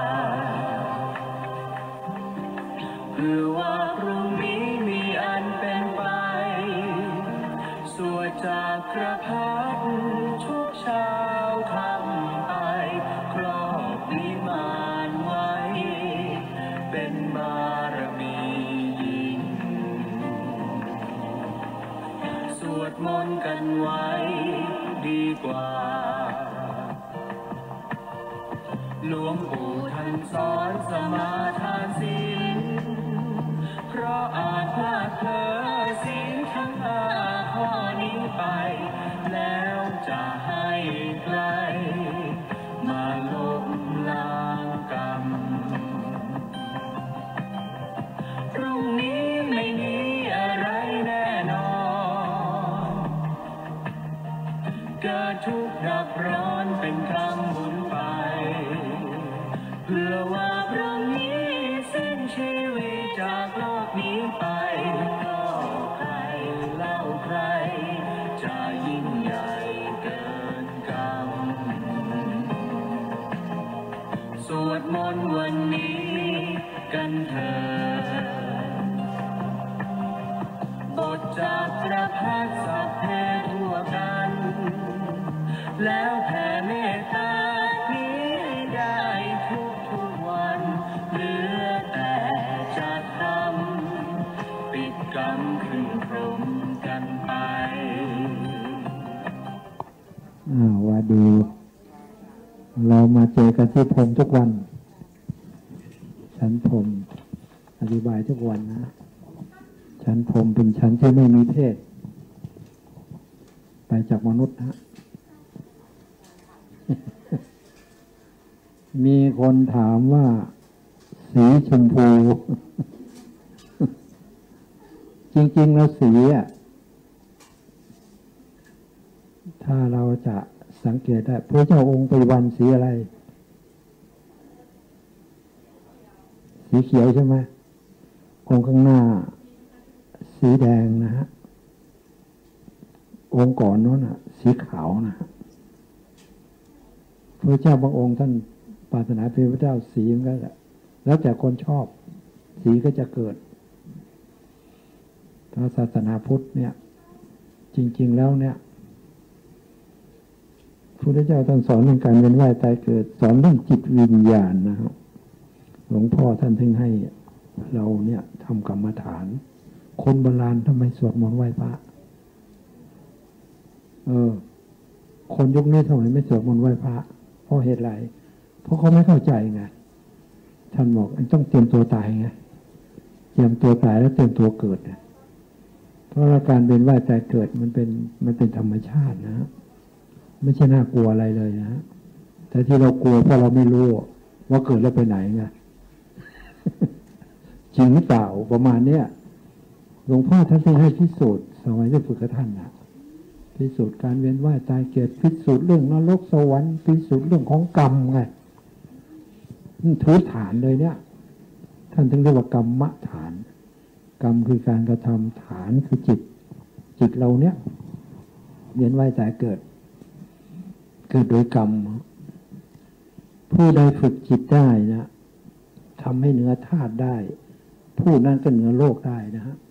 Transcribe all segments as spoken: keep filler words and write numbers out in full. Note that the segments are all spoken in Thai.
เพื่อว่าพรุ่งนี้มีอันเป็นไปสวดจากพระพักตร์ทุกเช้าคำไปครอบวิมานไว้เป็นบารมียิ่งสวดมนต์กันไว้ดีกว่าหลวงปู่ท่านสอนสมาทานศีลเพราะอาจพลาดเผลอศีลทั้งห้าข้อนี้ไปแล้วจะให้ใครมาลบล้างกรรมพรุ่งนี้ไม่มีอะไรแน่นอนเกิดทุกข์ดับร้อนเป็นคำบุญไปเพื่อว่าพรุ่งนี้สิ้นชีวิตจากโลกนี้ไปก็ใครเล่าใครจะยิ่งใหญ่เกินกรรมสวดมนต์วันนี้กันเถิดบทจากพระพักตร์สัพเพทั่วกันแล้วแผ่เมตตานี้ได้ทุกทุกวันเหลือแต่จะทำปิดกรรมขึ้นพรหมกันไปอ่าว่าดีเรามาเจอกันที่พรหมทุกวันชั้นพรหมอธิบายทุกวันนะชั้นพรหมเป็นชั้นที่ไม่มีเพศไปจากมนุษย์นะมีคนถามว่าสีชมพู จริงๆแล้วสีอ่ะถ้าเราจะสังเกตได้พระเจ้าองค์ปัจจุบันสีอะไรสีเขียวใช่ไหมองค์ข้างหน้าสีแดงนะฮะองค์ก่อนโน้นอ่ะสีขาวนะพระเจ้าบางองค์ท่านปรารถนาเป็นพระเจ้าสีมันก็แล้วแต่คนชอบสีก็จะเกิดพระศาสนาพุทธเนี่ยจริงๆแล้วเนี่ยพระพุทธเจ้าท่านสอนเรื่องการเวียนว่ายตายเกิดสอนเรื่องจิตวิญญาณนะครับหลวงพ่อท่านถึงให้เราเนี่ยทำกรรมฐานคนโบราณทำไมสวดมนต์ไหว้พระเออคนยุคนี้ทำไมไม่สวดมนต์ไหว้พระเพราะเหตุไรเพราะเขาไม่เข้าใจไงท่านบอกมันต้องเตรียมตัวตายไงเตรียมตัวตายแล้วเตรียมตัวเกิดเนี่ยเพราะการเวียนว่ายตายเกิดมันเป็นมันเป็นธรรมชาตินะไม่ใช่น่ากลัวอะไรเลยนะแต่ที่เรากลัวเพราะเราไม่รู้ว่าเกิดแล้วไปไหนไง จริงหรือเปล่าประมาณเนี้ยหลวงพ่อท่านให้พิสูจน์สมัยที่ฝึกกับท่านนะพิสูจน์การเวียนว่ายตายเกิดพิสูจน์เรื่องนรกสวรรค์พิสูจน์เรื่องของกรรมไงถือฐานเลยเนี่ยท่านถึงเรียกว่ากรรมฐานกรรมคือการกระทำฐานคือจิตจิตเราเนี่ยเวียนว่ายตายเกิดเกิดโดยกรรมผู้ใดฝึกจิตได้นะทำให้เหนือธาตุได้ผู้นั้นก็เหนือโลกได้นะฮะ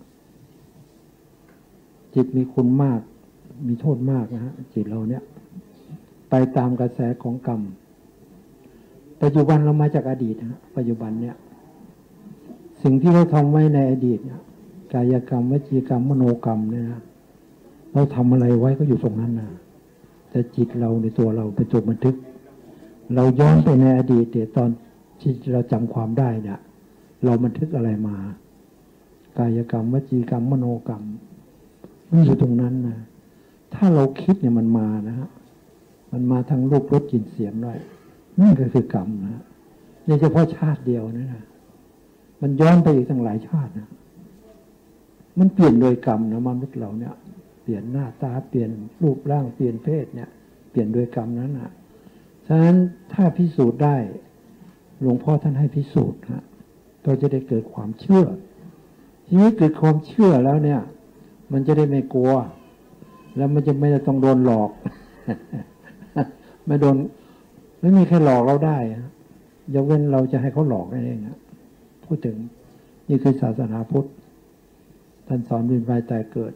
จิตมีคุณมากมีโทษมากนะฮะจิตเราเนี่ยไปตามกระแสของกรรมปัจจุบันเรามาจากอดีตนะปัจจุบันเนี่ยสิ่งที่เราทำไว้ในอดีตเนี่ยกายกรรมวจีกรรมมโนกรรมเนี่ยนะเราทำอะไรไว้ก็อยู่ตรงนั้นนะแต่จิตเราในตัวเราเป็นตัวบันทึกเราย้อนไปในอดีตเดี๋ยวตอนที่เราจำความได้เนี่ยเราบันทึกอะไรมากายกรรมวจีกรรมมโนกรรมมันอยู่ตรงนั้นนะถ้าเราคิดเนี่ยมันมานะฮะมันมาทั้งรูปรสกลิ่นเสียงด้วยนั่นก็คือกรรมนะนี่เฉพาะชาติเดียวนะนะมันย้อนไปอีกตั้งหลายชาตินะมันเปลี่ยนโดยกรรมนะมนุษย์เราเนี่ยเปลี่ยนหน้าตาเปลี่ยนรูปร่างเปลี่ยนเพศเนี่ยเปลี่ยนโดยกรรมนั้นนะฉะนั้นถ้าพิสูจน์ได้หลวงพ่อท่านให้พิสูจน์ฮะเราจะได้เกิดความเชื่อทีนี้เกิดความเชื่อแล้วเนี่ยมันจะได้ไม่กลัวแล้วมันจะไม่ต้องโดนหลอก ไม่โดนไม่มีใครหลอกเราได้ยกเว้นเราจะให้เขาหลอกนั่นเองนะพูดถึงนี่คือศาสนาพุทธท่านสอนเวียนว่ายตายเกิด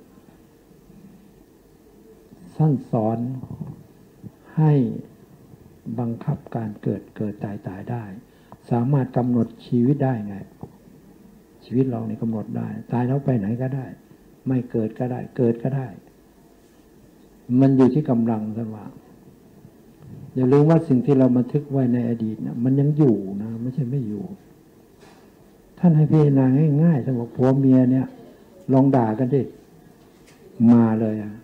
ท่านสอนให้บังคับการเกิดเกิดตายตายได้สามารถกำหนดชีวิตได้ไงชีวิตเราเนี่ยกำหนดได้ตายแล้วไปไหนก็ได้ไม่เกิดก็ได้เกิดก็ได้มันอยู่ที่กำลังท่านว่าอย่าลืมว่าสิ่งที่เราบันทึกไว้ในอดีตนะมันยังอยู่นะไม่ใช่ไม่อยู่ท่านให้พิจารณาง่ายๆท่านบอกผัวเมียเนี่ยลองด่ากันดิมาเลยอ่ะ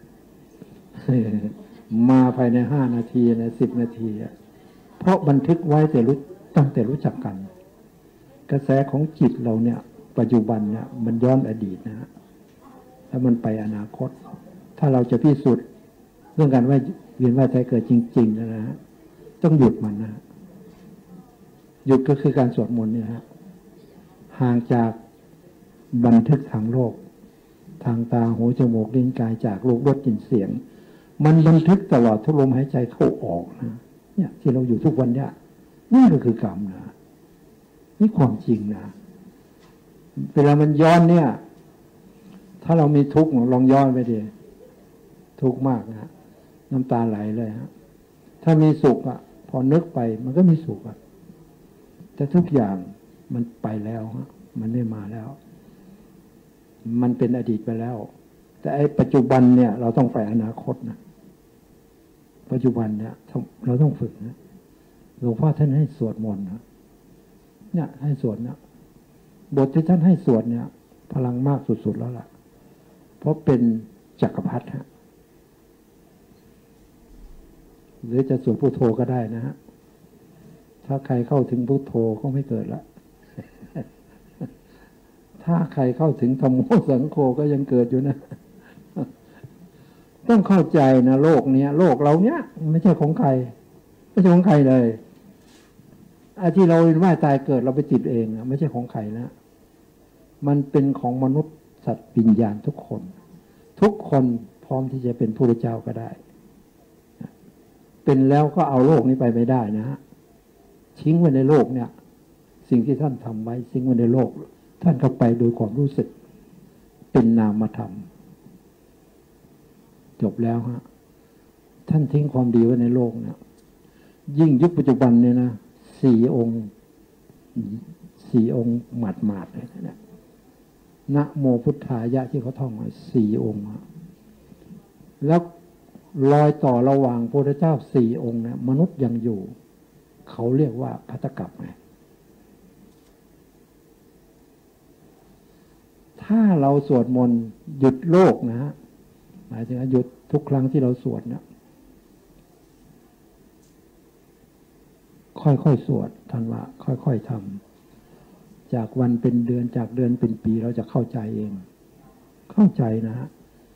มาภายในห้านาทีนะสิบนาทีอ่ะเพราะบันทึกไว้แต่รู้ตั้งแต่รู้จักกันกระแสของจิตเราเนี่ยปัจจุบันเนี่ยมันย้อนอดีตนะฮะแล้วมันไปอนาคตถ้าเราจะพิสูจน์เรื่องการว่าเวียนว่ายตายเกิดจริงๆนะฮะต้องหยุดมันนะหยุดก็คือการสวดมนต์เนี่ยฮะห่างจากบันทึกทางโลกทางตาหูจมูกลิ้นกายจากรูปรสกลิ่นเสียงมันบันทึกตลอดทุกลมหายใจเข้าออกนะเนี่ยที่เราอยู่ทุกวันเนี่ยนี่ก็คือกรรมนะนี่ความจริงนะเวลามันย้อนเนี่ยถ้าเรามีทุกข์ลองย้อนไปดิทุกข์มากนะน้ำตาไหลเลยฮะถ้ามีสุขอ่ะพอนึกไปมันก็มีสุขอ่ะแต่ทุกอย่างมันไปแล้วฮะมันไม่มาแล้วมันเป็นอดีตไปแล้วแต่ไอ้ปัจจุบันเนี่ยเราต้องไปอนาคตนะปัจจุบันเนี่ยเราต้องฝึกนะหลวงพ่อท่านให้สวดมนต์นะเนี่ยให้สวดเนี่ยบทที่ท่านให้สวดเนี่ยพลังมากสุดๆแล้วล่ะเพราะเป็นจักรพรรดิฮะหรือจะสวดพุทโธก็ได้นะฮะถ้าใครเข้าถึงพุทโธก็ไม่เกิดละถ้าใครเข้าถึงธัมโมสังโฆก็ยังเกิดอยู่นะต้องเข้าใจนะโลกเนี้ยโลกเราเนี้ยไม่ใช่ของใครไม่ใช่ของใครเลยไอ้ที่เราเวียนว่ายตายเกิดเราไปติดเองไม่ใช่ของใครนะมันเป็นของมนุษย์สัตว์วิญญาณทุกคนทุกคนพร้อมที่จะเป็นพระเจ้าก็ได้เป็นแล้วก็เอาโลกนี้ไปไม่ได้นะฮะทิ้งไว้ในโลกเนี่ยสิ่งที่ท่านทำไว้ทิ้งไว้ในโลกท่านก็ไปโดยความรู้สึกเป็นนามธรรมจบแล้วฮะท่านทิ้งความดีไว้ในโลกเนี่ยยิ่งยุคปัจจุบันเนี่ยนะสี่องค์สี่องค์หมาดหมาดเลยนะนะโมพุทธายะที่เขาท่องไว้สี่องค์แล้วรอยต่อระหว่างพระพุทธเจ้าสี่องค์เนี่ยมนุษย์ยังอยู่เขาเรียกว่าภัตตกัปไงถ้าเราสวดมนต์หยุดโลกนะฮะหมายถึงหยุดทุกครั้งที่เราสวดเนี่ยค่อยๆสวดท่านว่าค่อยๆทำจากวันเป็นเดือนจากเดือนเป็นปีเราจะเข้าใจเองเข้าใจนะฮะ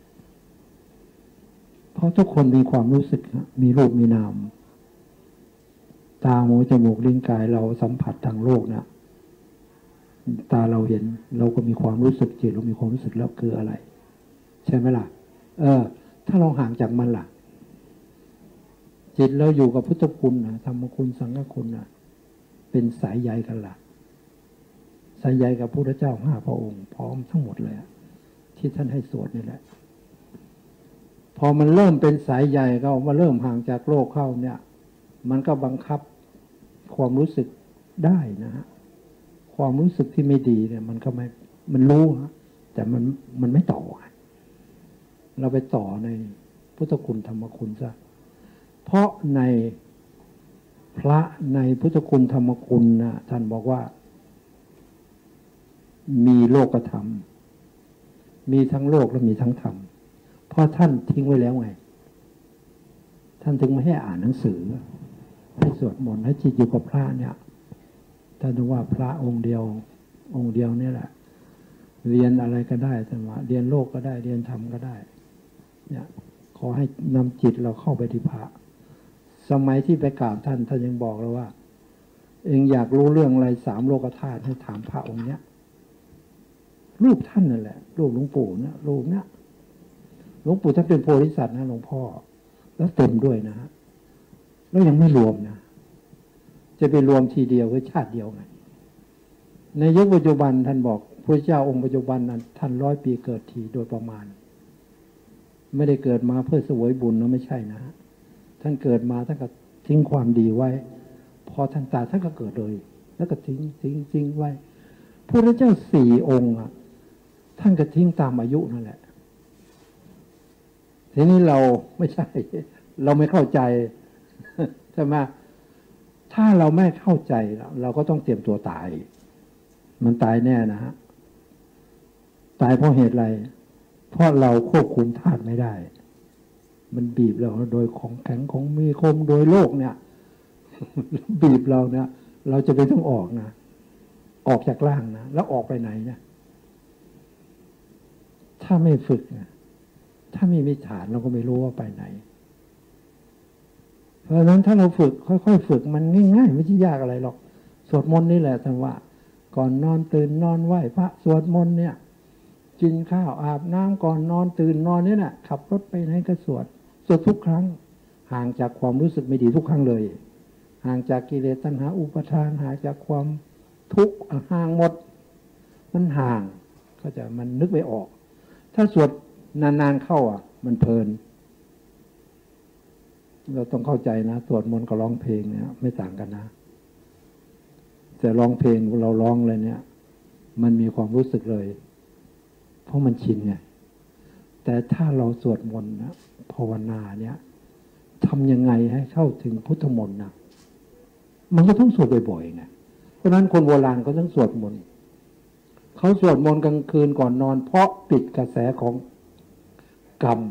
เพราะทุกคนมีความรู้สึกมีรูปมีนามตาหูจมูกลิ้นกายเราสัมผัสทางโลกนะตาเราเห็นเราก็มีความรู้สึกจิตเรามีความรู้สึกแล้วคืออะไรใช่ไหมล่ะเออถ้าเราห่างจากมันล่ะจิตเราอยู่กับพุทธคุณนะธรรมคุณสังฆคุณนะเป็นสายใยกันล่ะสายใยกับพระพุทธเจ้าห้าพระองค์พร้อมทั้งหมดเลยที่ท่านให้สวดนี่แหละพอมันเริ่มเป็นสายใยก็มาเริ่มห่างจากโลกเข้าเนี่ยมันก็บังคับความรู้สึกได้นะฮะความรู้สึกที่ไม่ดีเนี่ยมันก็ไม่มันรู้นะแต่มันมันไม่ต่อเราไปต่อในพุทธคุณธรรมคุณซะเพราะในพระในพุทธคุณธรรมคุณนะท่านบอกว่ามีโลกธรรมมีทั้งโลกและมีทั้งธรรมเพราะท่านทิ้งไว้แล้วไงท่านถึงไม่ให้อ่านหนังสือให้สวดมนต์ให้จิตอยู่กับพระเนี่ยท่านรู้ว่าพระองค์เดียวองค์เดียวนี่แหละเรียนอะไรก็ได้ท่านว่าเรียนโลกก็ได้เรียนธรรมก็ได้เนี่ยขอให้นำจิตเราเข้าไปที่พระสมัยที่ไปกราบท่านท่านยังบอกเราว่าเองอยากรู้เรื่องอะไรสามโลกธาตุให้ถามพระองค์เนี้ยรูปท่านนั่นแหละรูปหลวงปู่เนี่ยรูปเนี้ยหลวงปู่ท่านเป็นโพธิสัตว์นะหลวงพ่อแล้วเต็มด้วยนะฮะแล้วยังไม่รวมนะจะไปรวมทีเดียวคือชาติเดียวไงในยุคปัจจุบันท่านบอกพระเจ้าองค์ปัจจุบันนั้นท่านร้อยปีเกิดทีโดยประมาณไม่ได้เกิดมาเพื่อเสวยบุญนะไม่ใช่นะท่านเกิดมาท่านก็ทิ้งความดีไว้พอท่านตายท่านก็เกิดเลยแล้วก็ทิ้งทิ้งทิ้งไว้พระเจ้าสี่องค์อ่ะท่านก็ทิ้งตามอายุนั่นแหละทีนี้เราไม่ใช่เราไม่เข้าใจใช่ไหมถ้าเราไม่เข้าใจเราก็ต้องเตรียมตัวตายมันตายแน่นะฮะตายเพราะเหตุอะไรเพราะเราควบคุมธาตุไม่ได้มันบีบเราโดยของแข็งของมีคมโดยโลกเนี่ยบีบเราเนี่ยเราจะไปต้องออกนะออกจากร่างนะแล้วออกไปไหนเนี่ยถ้าไม่ฝึกนะถ้าไม่มีฐานเราก็ไม่รู้ว่าไปไหนเพราะฉะนั้นถ้าเราฝึกค่อยๆฝึกมันง่ายๆไม่ใช่ยากอะไรหรอกสวดมนต์นี่แหละท่านว่าก่อนนอนตื่นนอนไหว้พระสวดมนต์เนี่ยกินข้าวอาบน้ำก่อนนอนตื่นนอนนี่แหละขับรถไปไหนก็สวดสวดทุกครั้งห่างจากความรู้สึกไม่ดีทุกครั้งเลยห่างจากกิเลสตัณหาอุปาทานห่างจากความทุกข์ห่างหมดมันห่างก็จะมันนึกไม่ออกถ้าสวดนานๆเข้าอ่ะมันเพลินเราต้องเข้าใจนะสวดมนต์กับร้องเพลงเนี่ยไม่ต่างกันนะแต่ร้องเพลงเราร้องเลยเนี่ยมันมีความรู้สึกเลยเพราะมันชินไงแต่ถ้าเราสวดมนต์นะภาวนาเนี่ยทำยังไงให้เข้าถึงพุทธมนต์นะมันก็ต้องสวดบ่อยๆไงเพราะนั้นคนโบราณก็ต้องสวดมนต์เขาสวดมนต์กลางคืนก่อนนอนเพราะปิดกระแสของกรรม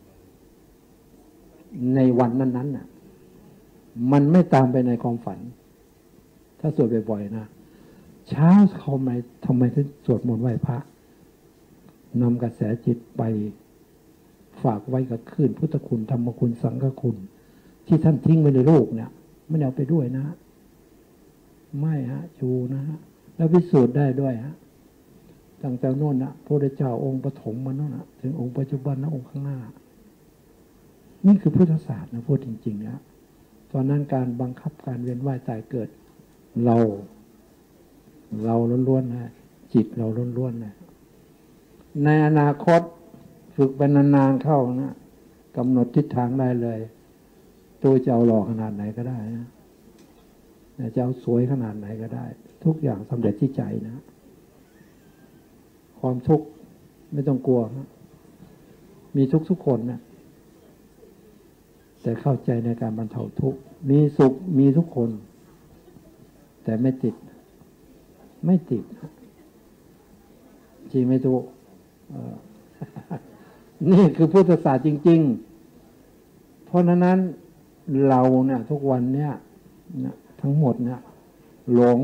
ในวันนั้นๆน่ะมันไม่ตามไปในความฝันถ้าสวดบ่อยๆนะเช้าเขาไม่ทำไมถึงสวดมนต์ไหว้พระนำกระแสจิตไปฝากไว้กับคลื่นพุทธคุณธรรมคุณสังฆคุณที่ท่านทิ้งไว้ในโลกเนี่ยไม่เอาไปด้วยนะไม่ฮะชูนะฮะแล้วพิสูจน์ได้ด้วยฮะตั้งแต่โน่นนะพระพุทธเจ้าองค์ปฐมมาโน่นนะถึงองค์ปัจจุบันนะองค์ข้างหน้านี่คือพุทธศาสตร์นะพูดจริงๆนะตอนนั้นการบังคับการเวียนว่ายตายเกิดเราเราล้วนๆนะจิตเราล้วนๆนะในอนาคตฝึกไปนานๆเข้านะกำหนดทิศทางได้เลยตัวจะเอาหล่อขนาดไหนก็ได้นะจะเอาสวยขนาดไหนก็ได้ทุกอย่างสำเร็จที่ใจนะความทุกข์ไม่ต้องกลัวนะมีทุกทุกคนนะแต่เข้าใจในการบรรเทาทุกข์มีสุขมีทุกคนแต่ไม่ติดไม่ติดจริงไหมทุกนี่คือพุทธศาสตร์จริงๆเพราะฉะนั้นเราเนี่ยทุกวันเนี่ยทั้งหมดเนี่ยหลง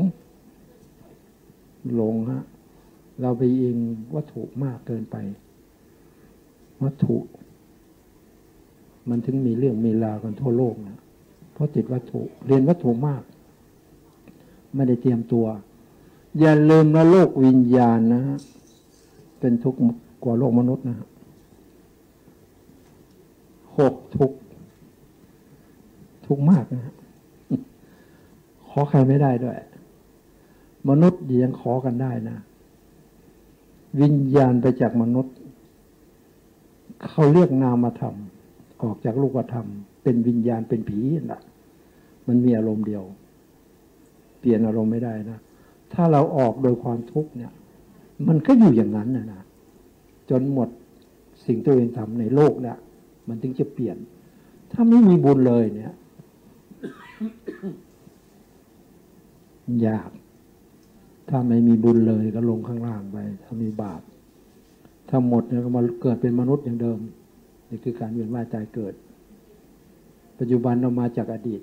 หลงฮะเราไปอิงวัตถุมากเกินไปวัตถุมันถึงมีเรื่องมีราวกันทั่วโลกนะเพราะติดวัตถุเรียนวัตถุมากไม่ได้เตรียมตัวอย่าลืมนะโลกวิญญาณนะฮะเป็นทุกข์กว่าโลกมนุษย์นะหกทุกข์ทุกข์มากนะฮะขอใครไม่ได้ด้วยมนุษย์ยังขอกันได้นะวิญญาณไปจากมนุษย์เขาเรียกนามธรรมออกจากรูปธรรมเป็นวิญญาณเป็นผีน่ะมันมีอารมณ์เดียวเปลี่ยนอารมณ์ไม่ได้นะถ้าเราออกโดยความทุกข์เนี่ยมันก็อยู่อย่างนั้นนะนะจนหมดสิ่งตัวเองทำในโลกเนี่ยมันถึงจะเปลี่ยนถ้าไม่มีบุญเลยเนี่ยยากถ้าไม่มีบุญเลยก็ลงข้างล่างไปถ้ามีบาปถ้าหมดเนี่ยก็มาเกิดเป็นมนุษย์อย่างเดิมนี่คือการเวียนว่ายตายเกิดปัจจุบันเรามาจากอดีต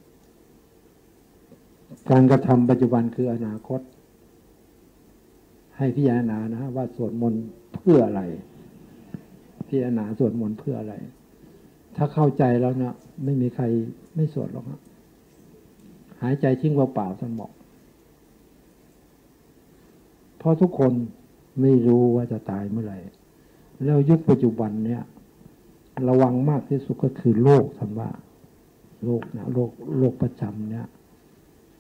การกระทำปัจจุบันคืออนาคตให้พิจารณานะว่าสวดมนต์เพื่ออะไรพิจารณาสวดมนต์เพื่ออะไรถ้าเข้าใจแล้วเนี่ยไม่มีใครไม่สวดหรอกครับหายใจทิ้งเปล่าๆท่านบอกเพราะทุกคนไม่รู้ว่าจะตายเมื่อไหร่แล้วยุคปัจจุบันเนี่ยระวังมากที่สุดก็คือโรคท่านว่าโรคนะโรคโรคประจำเนี่ย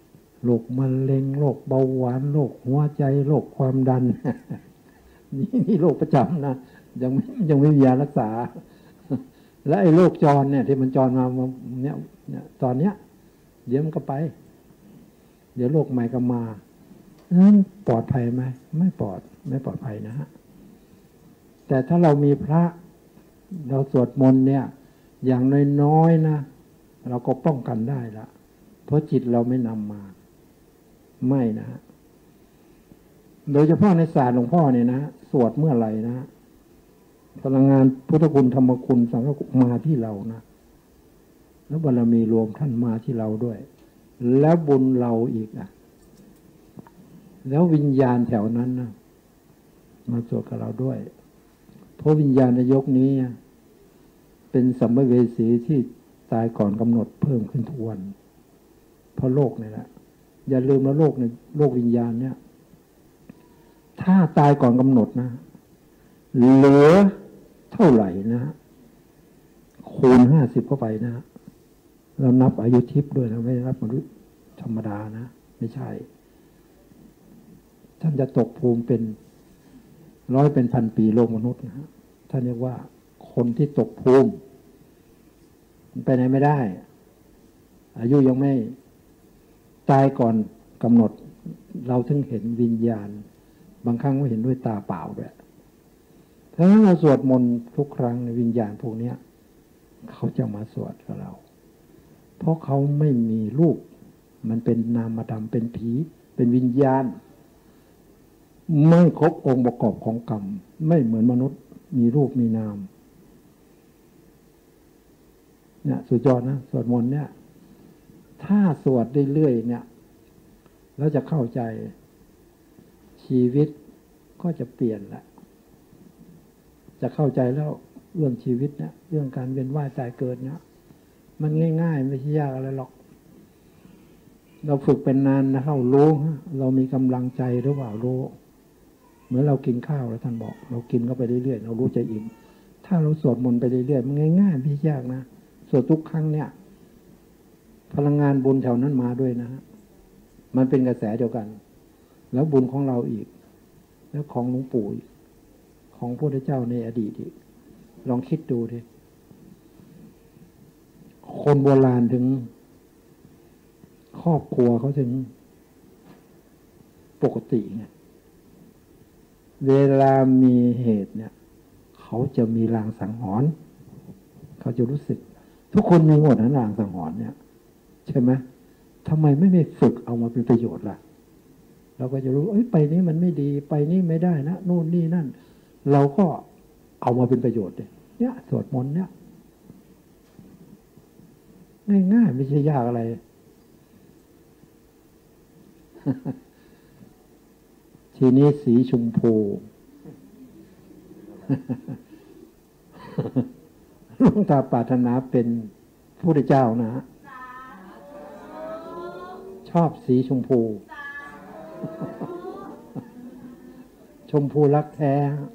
โรคมะเร็งโรคเบาหวานโรคหัวใจโรคความดัน นี่นี่โรคประจำนะยังไม่ยังไม่มียารักษา และไอ้โรคจรเนี่ยที่มันจรมาเนี่ยตอนเนี้ยเดี๋ยวมันก็ไปเดี๋ยวโรคใหม่ก็มานั้นปลอดภัยไหมไม่ปลอดไม่ปลอดภัยนะฮะแต่ถ้าเรามีพระเราสวดมนต์เนี่ยอย่างน้อยๆนะเราก็ป้องกันได้ละเพราะจิตเราไม่นำมาไม่นะฮะโดยเฉพาะในศาสตร์หลวงพ่อเนี่ยนะสวดเมื่อไหร่นะพลังงานพุทธคุณธรรมคุณสังฆคุณมาที่เรานะแล้วบารมีรวมท่านมาที่เราด้วยแล้วบุญเราอีกอ่ะแล้ววิญญาณแถวนั้นนะมาสวดกับเราด้วยเพราะวิญญาณในยกนี้เป็นสัมภเวสีที่ตายก่อนกำหนดเพิ่มขึ้นทุกวันเพราะโลกนี่แหละอย่าลืมว่าโลกในโลกวิญญาณเนี่ยถ้าตายก่อนกำหนดนะเหลือเท่าไหร่นะคูณห้าสิบเข้าไปนะเรานับอายุทิพย์ด้วยนะไม่นับมนุษย์ธรรมดานะไม่ใช่ท่านจะตกภูมิเป็นร้อยเป็นพันปีโลกมนุษย์นะฮะท่านเรียกว่าคนที่ตกภูมิไปไหนไม่ได้อายุยังไม่ตายก่อนกำหนดเราถึงเห็นวิญญาณบางครั้งก็เห็นด้วยตาเปล่าด้วยเพราะฉะนั้นเราสวดมนต์ทุกครั้งในวิญญาณพวกนี้เขาจะมาสวดกับเราเพราะเขาไม่มีรูปมันเป็นนามธรรมเป็นผีเป็นวิญญาณไม่ครบองค์ประกอบของกรรมไม่เหมือนมนุษย์มีรูปมีนามเนี่ยสุดยอดนะสวดมนต์เนี่ยถ้าสวดเรื่อยๆเนี่ยเราจะเข้าใจชีวิตก็จะเปลี่ยนละจะเข้าใจแล้วเรื่องชีวิตเนี่ยเรื่องการเวียนว่ายตายเกิดเนี่ยมันง่ายๆไม่ใช่ยากอะไรหรอกเราฝึกเป็นนานนะเข้ารู้เรามีกำลังใจหรือเปล่ารู้เหมือนเรากินข้าวแล้วท่านบอกเรากินเข้าไปเรื่อยๆเรารู้ใจอิ่มถ้าเราสวดมนต์ไปเรื่อยๆมันง่ายๆไม่ยากนะสวดทุกครั้งเนี่ยพลังงานบุญแถวนั้นมาด้วยนะมันเป็นกระแสเดียวกันแล้วบุญของเราอีกแล้วของหลวงปู่ของพระพุทธเจ้าในอดีตอีกลองคิดดูดิคนโบราณถึงครอบครัวเขาถึงปกติไงเวลามีเหตุเนี่ยเขาจะมีลางสังหรณ์เขาจะรู้สึกทุกคนมีหมดนะลางสังหรณ์เนี่ยใช่ไหมทำไมไม่ไปฝึกเอามาเป็นประโยชน์ล่ะเราก็จะรู้เอ้ยไปนี้มันไม่ดีไปนี้ไม่ได้นะโน่นนี่นั่นเราก็เอามาเป็นประโยชน์เลยเนี่ยสวดมนต์เนี่ยง่ายๆไม่ใช่ยากอะไร ทีนี้สีชมพู หลวงตาปรารถนาเป็นพระพุทธเจ้านะชอบสีชมพู ชมพูรักแท้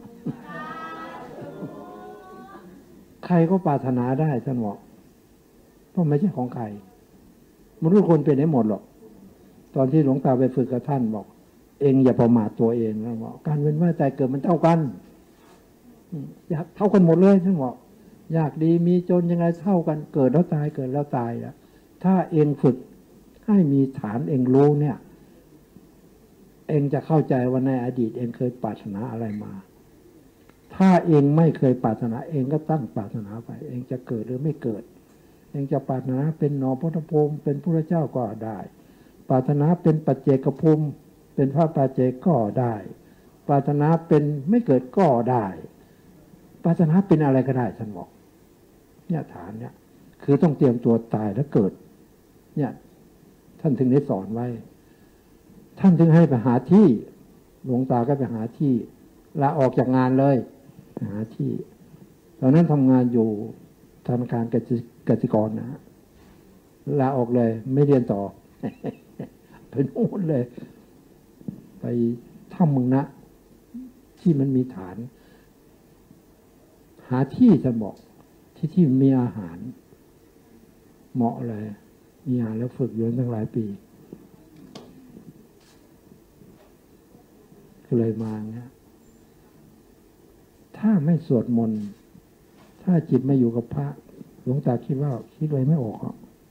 ใครก็ปรารถนาได้ท่านบอกเพราะไม่ใช่ของใครมนุษย์คนเป็นได้หมดหรอกตอนที่หลวงตาไปฝึกกับท่านบอกเองอย่าประมาทตัวเองนะบอกการเวียนว่ายตายเกิดมันเท่ากันอยากเท่ากันหมดเลยท่านบอกอยากดีมีจนยังไงเท่ากันเกิดแล้วตายเกิดแล้วตายอ่ะถ้าเองฝึกให้มีฐานเองรู้เนี่ยเองจะเข้าใจว่าในอดีตเองเคยปรารถนาอะไรมาถ้าเองไม่เคยปรารถนาเองก็ตั้งปรารถนาไปเองจะเกิดหรือไม่เกิดเองจะปรารถนาเป็นหนอพุทธภูมิเป็นพระเจ้าก็ได้ปรารถนาเป็นปัจเจกภูมิเป็นพระปัจเจกก็ได้ปรารถนาเป็นไม่เกิดก็ได้ปรารถนาเป็นอะไรก็ได้ท่านบอกเนี่ยฐานเนี่ยคือต้องเตรียมตัวตายแล้วเกิดเนี่ยท่านถึงได้สอนไว้ท่านถึงให้ไปหาที่หลวงตาก็ไปหาที่ลาออกจากงานเลยหาที่ตอนนั้นทำงานอยู่ธนาคารกสิกรนะฮะลาออกเลยไม่เรียนต่อ ไปนู่นเลยไปถ้ำมึงนะที่มันมีฐานหาที่ท่านบอกที่ที่มีอาหารเหมาะเลยมีอาหารแล้วฝึกอยู่ตั้งหลายปีก็เลยมาเนี่ยถ้าไม่สวดมนต์ถ้าจิตไม่อยู่กับพระหลวงตาคิดว่าคิดอะไรไม่ออก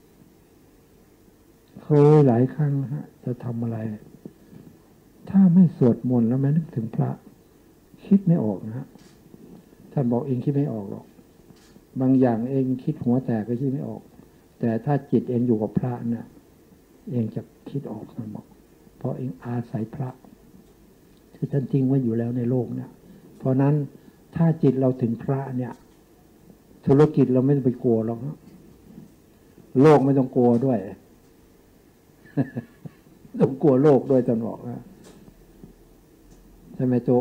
เคยหลายครั้งฮะจะทำอะไรถ้าไม่สวดมนต์แล้วไม่นึกถึงพระคิดไม่ออกนะฮะท่านบอกเองคิดไม่ออกหรอกบางอย่างเองคิดหัวแตกก็คิดไม่ออกแต่ถ้าจิตเองอยู่กับพระเนี่ยเองจะคิดออกท่านบอกเพราะเองอาศัยพระที่ท่านทิ้งไว้อยู่แล้วในโลกเนี่ยเพราะนั้นถ้าจิตเราถึงพระเนี่ยธุรกิจเราไม่ต้องไปกลัวหรอกโลกไม่ต้องกลัวด้วย ต้องกลัวโลกด้วยท่านบอกนะใช่ไหมโจ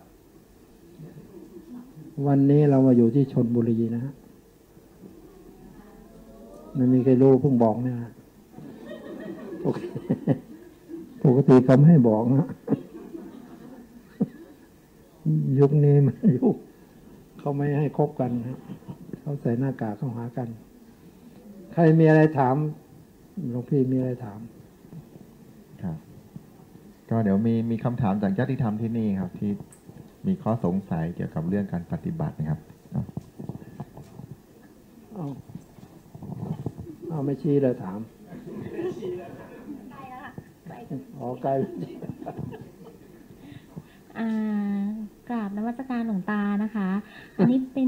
วันนี้เรามาอยู่ที่ชลบุรีนะฮะไม่มีใครรู้เพิ่งบอกเนี่ยโอเคปกติเขาไม่ให้บอกนะยุคนี้มันยุคเขาไม่ให้คบกันนะเขาใส่หน้ากากเข้าหากันใครมีอะไรถามหลวงพี่มีอะไรถามครับก็เดี๋ยวมีมีคำถามจากญาติธรรมที่นี่ครับที่มีข้อสงสัยเกี่ยวกับเรื่องการปฏิบัตินะครับเอาเอาไม่ชี้เลยถามอ๋อไกลกราบนมัสการหลวงตานะคะอันนี้เป็น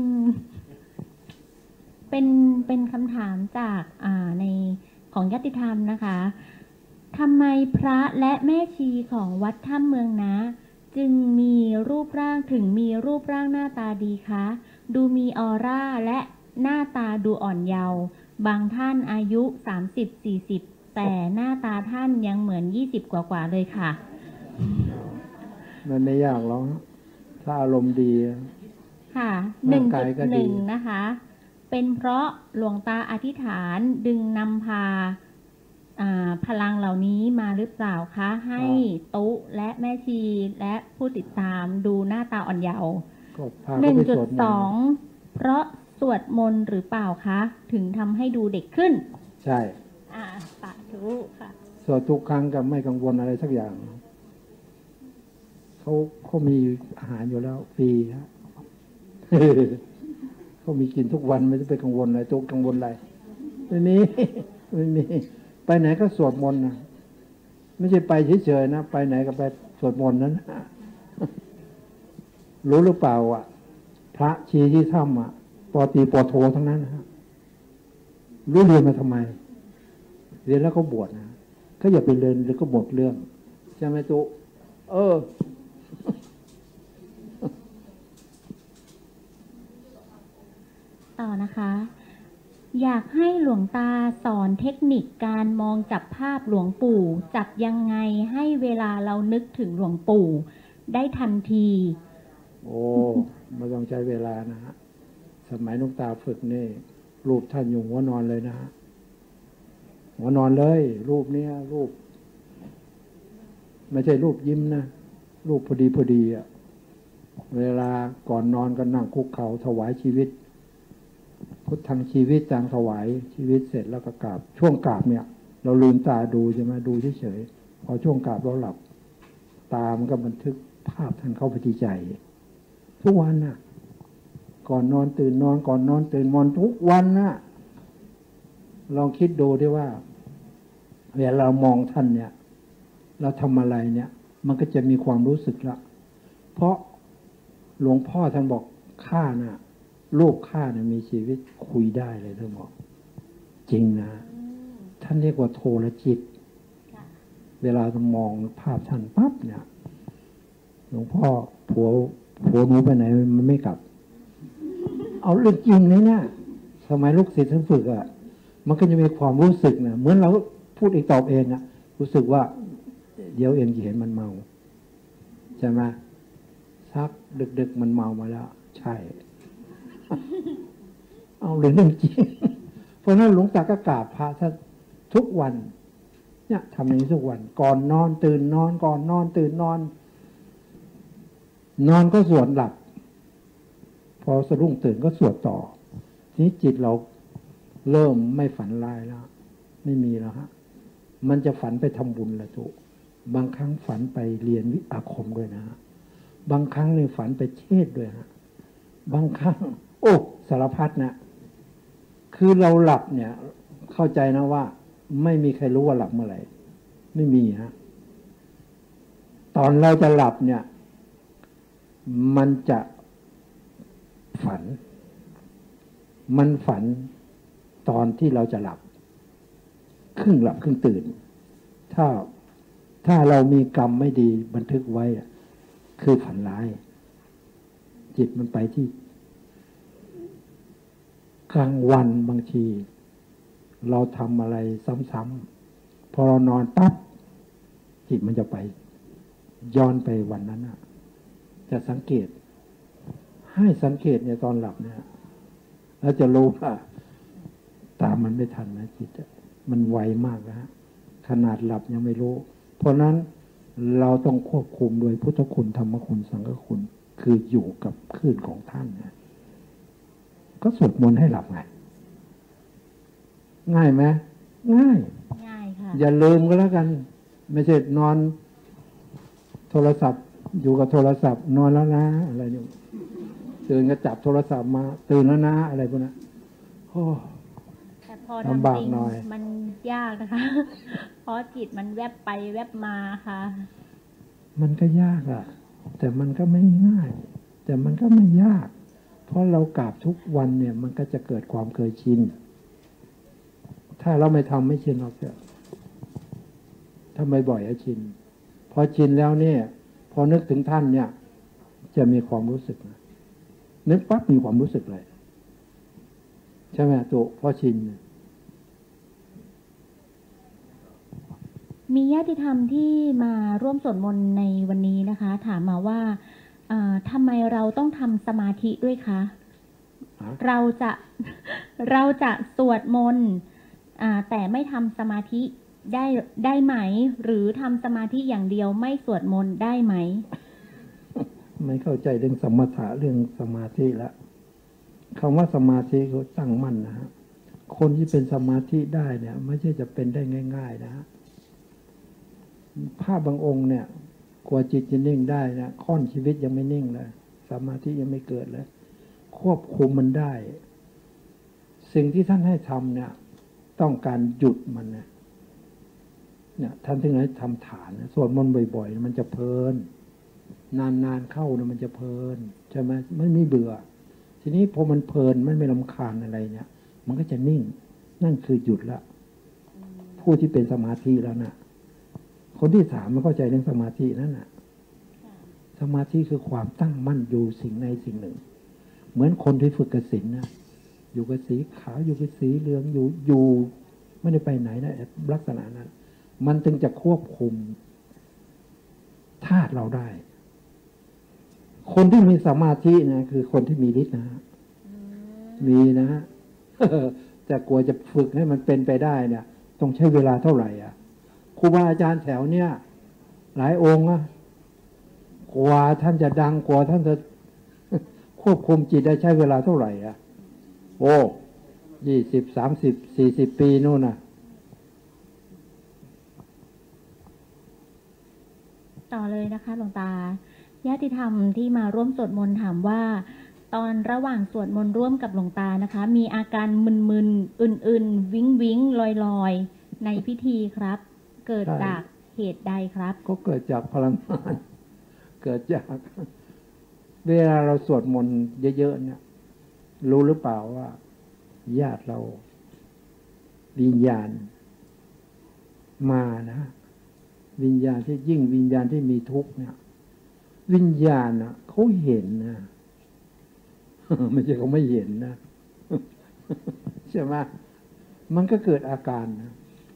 เป็นเป็นคำถามจากในของญาติธรรมนะคะทำไมพระและแม่ชีของวัดถ้ำเมืองนะจึงมีรูปร่างถึงมีรูปร่างหน้าตาดีคะดูมีออร่าและหน้าตาดูอ่อนเยาว์บางท่านอายุสามสิบ สี่สิบแต่หน้าตาท่านยังเหมือนยี่สิบกว่าๆเลยค่ะมันไม่ยากหรอกถ้าอารมณ์ดีค่ะหนึ่งจุดหนึ่งนะคะเป็นเพราะหลวงตาอธิษฐานดึงนำพาพลังเหล่านี้มาหรือเปล่าคะให้ตุ๊และแม่ชีและผู้ติดตามดูหน้าตาอ่อนเยาว์หนึ่งจุดสองเพราะสวดมนต์หรือเปล่าคะถึงทำให้ดูเด็กขึ้นใช่อ่าสาธุค่ะสวดทุกครั้งกับไม่กังวลอะไรสักอย่างเขาเขามีอาหารอยู่แล้วฟรีฮะเขามีกินทุกวันไม่ต้องไปกังวลอะไรตัวกังวลอะไรไม่มีไม่มีไปไหนก็สวดมนต์นะไม่ใช่ไปเฉยๆนะไปไหนก็ไปสวดมนต์นั้นรู้หรือเปล่าอ่ะพระชีที่ถ้ำอ่ะปอตีปอโททั้งนั้นนะรู้เรียนมาทำไมเรียนแล้วก็บวชนะก็อย่าไปเรียนแล้วก็หมดเรื่องใช่ไหมตุเออต่อนะคะอยากให้หลวงตาสอนเทคนิคการมองจับภาพหลวงปู่จับยังไงให้เวลาเรานึกถึงหลวงปู่ได้ทันทีโอ้ไม่ต้องใช้เวลานะฮะสมัยหลวงตาฝึกนี่รูปท่านอยู่หัวนอนเลยนะฮะหัวนอนเลยรูปเนี้ยรูปไม่ใช่รูปยิ้มนะรูปพอดีพอดีอ่ะเวลาก่อนนอนก็นั่งคุกเข่าถวายชีวิตพุทธังชีวิตจางถวายชีวิตเสร็จแล้วก็กราบช่วงกราบเนี่ยเราลืมตาดูใช่ไหมดูเฉยๆพอช่วงกราบเราหลับตามันก็บันทึกภาพท่านเข้าไปที่ใจทุกวันน่ะก่อนนอนตื่นนอนก่อนนอนตื่นนอนทุกวันน่ะลองคิดดูดิว่าเวลาเรามองท่านเนี่ยเราทำอะไรเนี่ยมันก็จะมีความรู้สึกละเพราะหลวงพ่อท่านบอกข้าน่ะลูกข้าเนี่ยมีชีวิตคุยได้เลยท่านบอกจริงนะท่านเรียกว่าโทรจิตเวลาเรามองภาพท่านปั๊บเนี่ยหลวงพ่อผัวผัวหนูไปไหนมันไม่กลับเอาเรื่องจริงเลยเนี่ยสมัยลูกศิษย์ท่านฝึกอ่ะมันก็จะมีความรู้สึกนะเหมือนเราพูดเองตอบเองอ่ะรู้สึกว่าเดี๋ยวเองจะเห็นมันเมาใช่ไหมสักดึกๆมันเมามาแล้วใช่เอาเรื่องจริงเพราะนั้นหลวงตาก็กราบพระท่านทุกวันเนี่ยทำอย่างนี้ทุกวันก่อนนอนตื่นนอนก่อนนอนตื่นนอนนอนก็สวดหลับพอสะดุ้งตื่นก็สวดต่อทีนี้จิตเราเริ่มไม่ฝันร้ายแล้วไม่มีแล้วฮะมันจะฝันไปทำบุญละทุกบางครั้งฝันไปเรียนวิอาคมด้วยนะบางครั้งในฝันไปเทศด้วยฮะบางครั้งโอ้สารพัดนะคือเราหลับเนี่ยเข้าใจนะว่าไม่มีใครรู้ว่าหลับเมื่อไหร่ไม่มีฮะตอนเราจะหลับเนี่ยมันจะฝันมันฝันตอนที่เราจะหลับครึ่งหลับครึ่งตื่นถ้าถ้าเรามีกรรมไม่ดีบันทึกไว้คือฝันร้ายจิตมันไปที่กลางวันบางทีเราทำอะไรซ้ำๆพอเรานอนปั๊บจิตมันจะไปย้อนไปวันนั้นนะจะสังเกตให้สังเกตเนี่ยตอนหลับเนี่ยแล้วจะรู้ว่าตามมันไม่ทันนะจิตมันไวมากนะฮะขนาดหลับยังไม่รู้เพราะนั้นเราต้องควบคุมโดยพุทธคุณธรรมคุณสังฆคุณคืออยู่กับคลื่นของท่านนะก็สวดมนต์ให้หลับไงง่ายไหมง่ายง่ายค่ะอย่าลืมก็แล้วกันไม่ใช่นอนโทรศัพท์อยู่กับโทรศัพท์นอนแล้วนะอะไรเนี่ยตื่นก็จับโทรศัพท์มาตื่นแล้วนะอะไรพวกนั้นโอ้แต่พอทำจริงมันยากนะคะเพราะจิตมันแวบไปแวบมาค่ะมันก็ยากอ่ะแต่มันก็ไม่ง่ายแต่มันก็ไม่ยากเพราะเรากราบทุกวันเนี่ยมันก็จะเกิดความเคยชินถ้าเราไม่ทำไม่ชินเราจะทำไมบ่อยอะชินพอชินแล้วเนี่ยพอนึกถึงท่านเนี่ยจะมีความรู้สึกนะนึกปั๊บมีความรู้สึกเลยใช่ไหมตัวพอชินมีญาติธรรมที่มาร่วมสวดมนต์ในวันนี้นะคะถามมาว่าทำไมเราต้องทำสมาธิด้วยคะเราจะเราจะสวดมนต์แต่ไม่ทำสมาธิได้ได้ไหมหรือทำสมาธิอย่างเดียวไม่สวดมนต์ได้ไหมไม่เข้าใจเรื่องสมถะเรื่องสมาธิละคำว่าสมาธิเขาตั้งมั่นนะฮะคนที่เป็นสมาธิได้เนี่ยไม่ใช่จะเป็นได้ง่ายๆนะฮะภาพบางองค์เนี่ยกว่าจิตจะนิ่งได้นะค่อนชีวิตยังไม่นิ่งเลยสมาธิยังไม่เกิดเลยควบคุมมันได้สิ่งที่ท่านให้ทำเนี่ยต้องการหยุดมันนะเนี่ยท่านถึงให้ทำฐานสวดมนต์บ่อยๆมันจะเพลินนานๆเข้าเนี่ยมันจะเพลินใช่ไหมไม่มีเบื่อทีนี้พอมันเพลินมันไม่รำคาญอะไรเนี่ยมันก็จะนิ่งนั่นคือหยุดละผู้ที่เป็นสมาธิแล้วนะคนที่สามมันเข้าใจเรื่องสมาธินั่นน่ะสมาธิคือความตั้งมั่นอยู่สิ่งในสิ่งหนึ่งเหมือนคนที่ฝึกกสิณนะอยู่กับสีขาวอยู่กับสีเหลืองอยู่อยู่ไม่ได้ไปไหนนะลักษณะนั้นมันจึงจะควบคุมธาตุเราได้คนที่มีสมาธินะคือคนที่มีฤทธิ์นะมีนะฮะแต่กลัวจะฝึกให้มันเป็นไปได้เนี่ยต้องใช้เวลาเท่าไหร่อ่ะครูบาอาจารย์แถวเนี้ยหลายองค์อะกว่าท่านจะดังกว่าท่านจะควบคุมจิตได้ใช้เวลาเท่าไหร่อ่ะโอ้ยี่สิบสามสิบสี่สิบปีนู่นน่ะต่อเลยนะคะหลวงตาญาติธรรมที่มาร่วมสวดมนต์ถามว่าตอนระหว่างสวดมนต์ร่วมกับหลวงตานะคะมีอาการมึนๆอื่นๆวิ้งวิ้งลอยๆในพิธีครับเกิดจากเหตุใดครับก็เกิดจากพลังงานเกิดจากเวลาเราสวดมนต์เยอะๆเนี่ยรู้หรือเปล่าว่าญาติเราวิญญาณมานะวิญญาณที่ยิ่งวิญญาณที่มีทุกข์เนี่ยวิญญาณนะเขาเห็นนะไม่ใช่เขาไม่เห็นนะใช่ไหมมันก็เกิดอาการนะ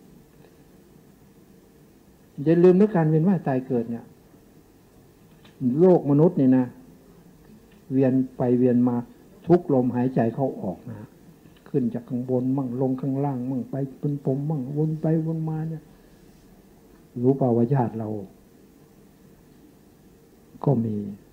อย่าลืมด้วยการเวียนว่ายตายเกิดเนี่ยโลกมนุษย์นี่นะเวียนไปเวียนมาทุกลมหายใจเข้าออกนะขึ้นจากข้างบนมั่งลงข้างล่างมั่งไปเป็นผมมั่งวนไปวนมาเนี่ยรู้เปล่าว่าญาติเราก็มี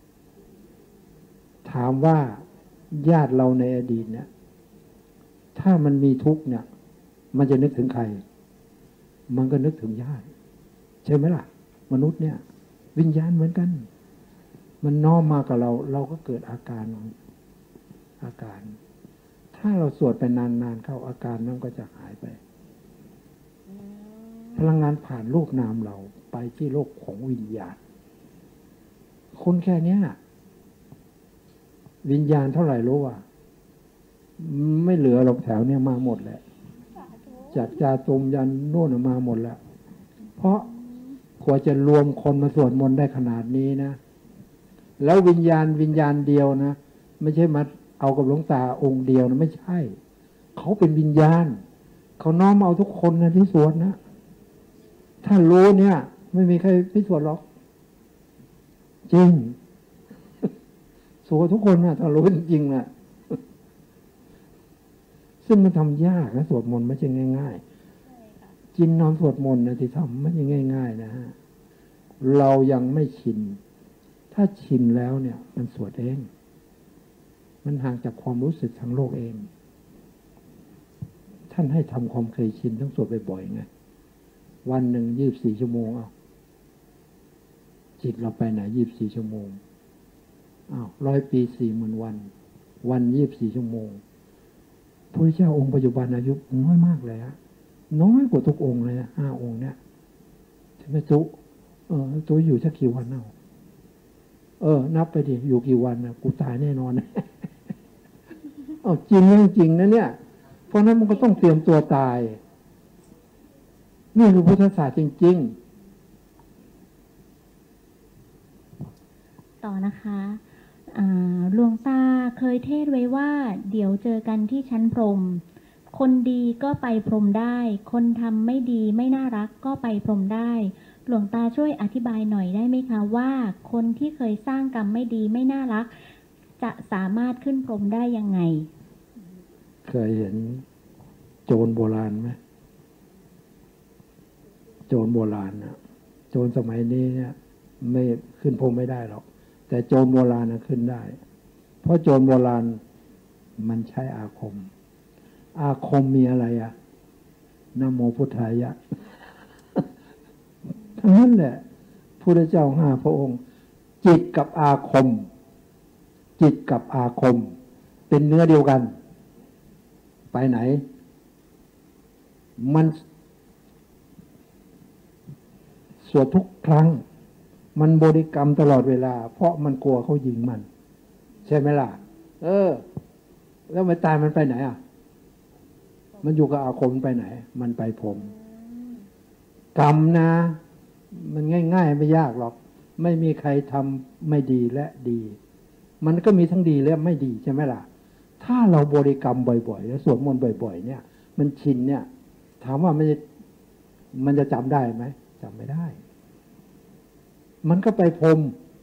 ถามว่าญาติเราในอดีตเนี่ยถ้ามันมีทุกข์เนี่ยมันจะนึกถึงใครมันก็นึกถึงญาติใช่ไหมล่ะมนุษย์เนี่ย วิญญาณเหมือนกัน มันน้อมมากับเรา เราก็เกิดอาการอาการ ถ้าเราสวดไปนานๆเข้าอาการนั้นก็จะหายไปพลังงานผ่านรูปนามเราไปที่โลกของวิญญาณคนแค่นี้วิญญาณเท่าไหร่รู้ว่าไม่เหลือหรอกแถวเนี่ยมาหมดแหละจากจาตุมยันโน่นมาหมดแล้วเพราะกว่าจะรวมคนมาสวดมนต์ได้ขนาดนี้นะแล้ววิญญาณวิญญาณเดียวนะไม่ใช่มาเอากับหลวงตาองค์เดียวนะไม่ใช่เขาเป็นวิญญาณเขาน้อมเอาทุกคนนะที่สวดนะถ้ารู้เนี่ยไม่มีใครไม่สวดหรอกจริงสวดทุกคนนะถ้ารู้จริงๆนะซึ่งมันทำยากนะสวดมนต์ไม่ใช่ง่ายๆกินนอนสวดมนต์นะที่ทำไม่ใช่ง่ายๆนะฮะเรายังไม่ชินถ้าชินแล้วเนี่ยมันสวดเองมันห่างจากความรู้สึกทางโลกเองท่านให้ทำความเคยชินต้องสวดบ่อยๆไงวันหนึ่งยี่สิบสี่ชั่วโมงเอาจิตเราไปไหนยี่สิบสี่ชั่วโมงอ้าวร้อยปีสี่หมื่นวันวันยี่สิบสี่ชั่วโมงพระเจ้าองค์ปัจจุบันอายุน้อยมากเลยฮะน้อยกว่าทุกองค์เลยห้าองค์เนี่ยใช่ไหมจุเออจุอยู่สักกี่วันเอาเออนับไปดิอยู่กี่วันนะกูตายแน่นอนอ๋อจริงจริงนะเนี่ยเพราะนั้นมันก็ต้องเตรียมตัวตายนี่คือพุทธศาสตร์จริงๆต่อนะคะหลวงตาเคยเทศไว้ว่าเดี๋ยวเจอกันที่ชั้นพรหมคนดีก็ไปพรหมได้ คนทำไม่ดีไม่น่ารักก็ไปพรหมได้หลวงตาช่วยอธิบายหน่อยได้ไหมคะว่าคนที่เคยสร้างกรรมไม่ดีไม่น่ารักจะสามารถขึ้นพรหมได้ยังไงเคยเห็นโจรโบราณไหมโจรโบราณนะโจรสมัยนี้เนี่ยไม่ขึ้นพรหมไม่ได้หรอกแต่โจรโบราณนะขึ้นได้เพราะโจรโบราณมันใช้อาคมอาคมมีอะไรอะนะโมพุทธายะทั้งนั้นแหละพุทธเจ้าห้าพระองค์จิตกับอาคมจิตกับอาคมเป็นเนื้อเดียวกันไปไหนมันสวดทุกครั้งมันบริกรรมตลอดเวลาเพราะมันกลัวเขายิงมันใช่ไหมล่ะเออแล้วมันตายมันไปไหนอ่ะมันอยู่กับอาคมไปไหนมันไปพรหมกรรมนะมันง่ายๆไม่ยากหรอกไม่มีใครทำไม่ดีและดีมันก็มีทั้งดีและไม่ดีใช่ไหมล่ะถ้าเราบริกรรมบ่อยๆแล้วสวดมนต์บ่อยๆเนี่ยมันชินเนี่ยถามว่ามันจะมันจะจำได้ไหมจำไม่ได้มันก็ไปพรหม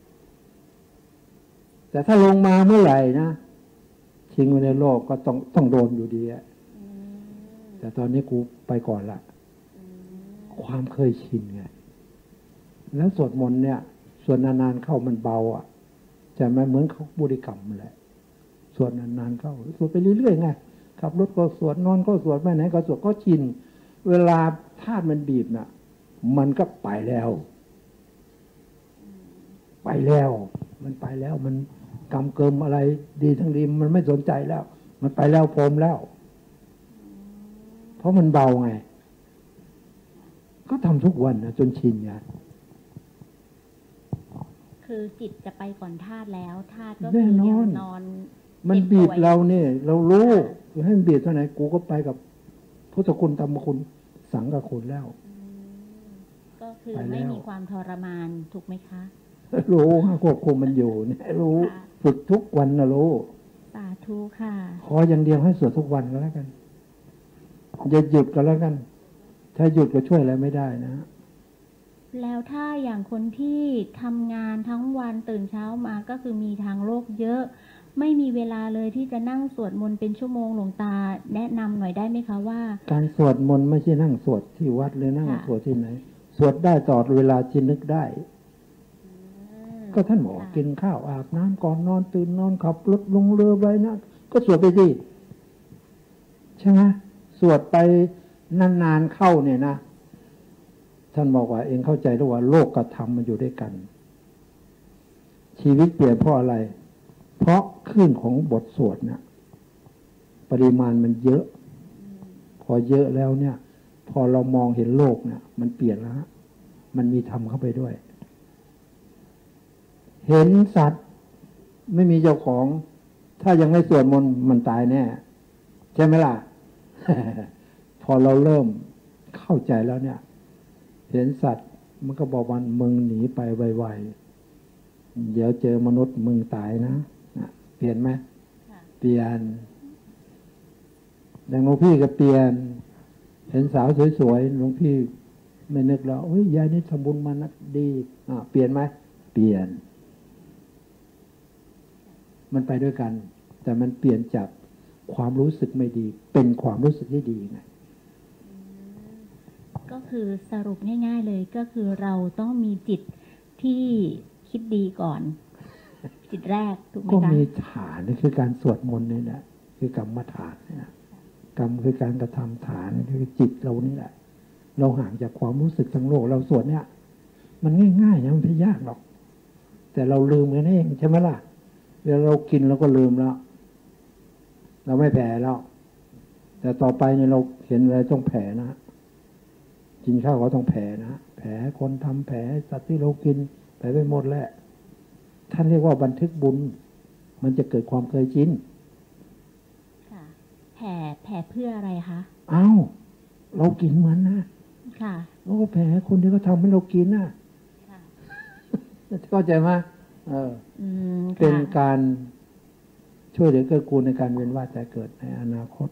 แต่ถ้าลงมาเมื่อไหร่นะทิ้งไว้ในโลกก็ต้องต้องโดนอยู่ดีอะแต่ตอนนี้กูไปก่อนละความเคยชินไงแล้วสวดมนต์เนี่ยส่วนนานๆเข้ามันเบาอ่ะใช่ไหมเหมือนเขาบริกรรมแหละสวดนานๆเข้าสวดไปเรื่อยๆไงขับรถก็สวดนอนก็สวดไปไหนก็สวดก็ชินเวลาธาตุมันบีบน่ะมันก็ไปแล้วไปแล้วมันไปแล้วมันกรรมเกิมอะไรดีทั้งดีมันไม่สนใจแล้วมันไปแล้วพรหมแล้วเพราะมันเบาไงก็ทำทุกวันนะจนชินไงคือจิตจะไปก่อนธาตุแล้วธาตุก็คือยังนอนมันบีบเราเนี่ยเรารู้ให้มันบีบเท่าไหร่กูก็ไปกับพุทธคุณธรรมคุณสังฆคุณแล้วก็คือไม่มีความทรมานถูกไหมคะรู้ควบคุมมันอยู่เนี่ยรู้ฝึกทุกวันนะรู้สาธุค่ะขออย่างเดียวให้สวดทุกวันก็แล้วกันอย่าหยุดก็แล้วกันถ้าหยุดก็ช่วยอะไรไม่ได้นะแล้วถ้าอย่างคนที่ทำงานทั้งวันตื่นเช้ามาก็คือมีทางโลกเยอะไม่มีเวลาเลยที่จะนั่งสวดมนต์เป็นชั่วโมงหลวงตาแนะนำหน่อยได้ไหมคะว่าการสวดมนต์ไม่ใช่นั่งสวดที่วัดเลยนั่งสวดที่ไหนสวดได้ตลอดเวลาที่นึกได้ก็ท่านบอกกินข้าวอาบน้ำก่อนนอนตื่นนอนขับรถลงเรือไปนะก็สวดไปสิใช่ไหมสวดไปนานๆเข้าเนี่ยนะท่านบอกว่าเองเข้าใจหรือว่าโลกกับธรรมมันอยู่ด้วยกันชีวิตเปลี่ยนเพราะอะไรเพราะคลื่นของบทสวดเนี่ยปริมาณมันเยอะพอเยอะแล้วเนี่ยพอเรามองเห็นโลกเนี่ยมันเปลี่ยนแล้วมันมีธรรมเข้าไปด้วยเห็นสัตว์ไม่มีเจ้าของถ้ายังไม่สวดมนต์มันตายแน่ใช่ไหมล่ะ พอเราเริ่มเข้าใจแล้วเนี่ยเห็นสัตว์มันก็บอกวันมึงหนีไปไวๆเดี๋ยวเจอมนุษย์มึงตายนะนะเปลี่ยนไหมเปลี่ยนอย่างหลวงพี่ก็เปลี่ยนเห็นสาวสวยๆหลวงพี่ไม่นึกแล้วโอ้ยยายนี่ทำบุญมานักดีอ่ะเปลี่ยนไหมเปลี่ยนมันไปด้วยกันแต่มันเปลี่ยนจากความรู้สึกไม่ดีเป็นความรู้สึกที่ดีไงก็คือสรุปง่ายๆเลยก็คือเราต้องมีจิตที่คิดดีก่อนจิตแรกถูกไหมคะก็มีฐานนี่คือการสวดมนต์นี่แหละคือกรรมฐานนี่นะกรรมคือการกระทำฐานคือจิตเรานี่แหละเราห่างจากความรู้สึกทั้งโลกเราสวดเนี่ยมันง่ายๆนะมันไม่ยากหรอกแต่เราลืมกันเองใช่ไหมล่ะเวลาเรากินเราก็ลืมแล้วเราไม่แผ่แล้วแต่ต่อไปเนี่ยเราเห็นอะไรต้องแผ่นะกินข้าวก็ต้องแผ่นะแผ่คนทำแผ่สัตว์ที่เรากินแผ่ไปหมดแล้วท่านเรียกว่าบันทึกบุญมันจะเกิดความเคยชินค่ะแผ่แผ่เพื่ออะไรคะอ้าวเรากินเหมือนนะค่ะเราก็แผ่คนที่เขาทำให้เรากินนะค่ะเข้าใจไหมเออเป็นการช่วยเหลือเกื้อกูลในการเวียนว่ายตายเกิดในอนาคต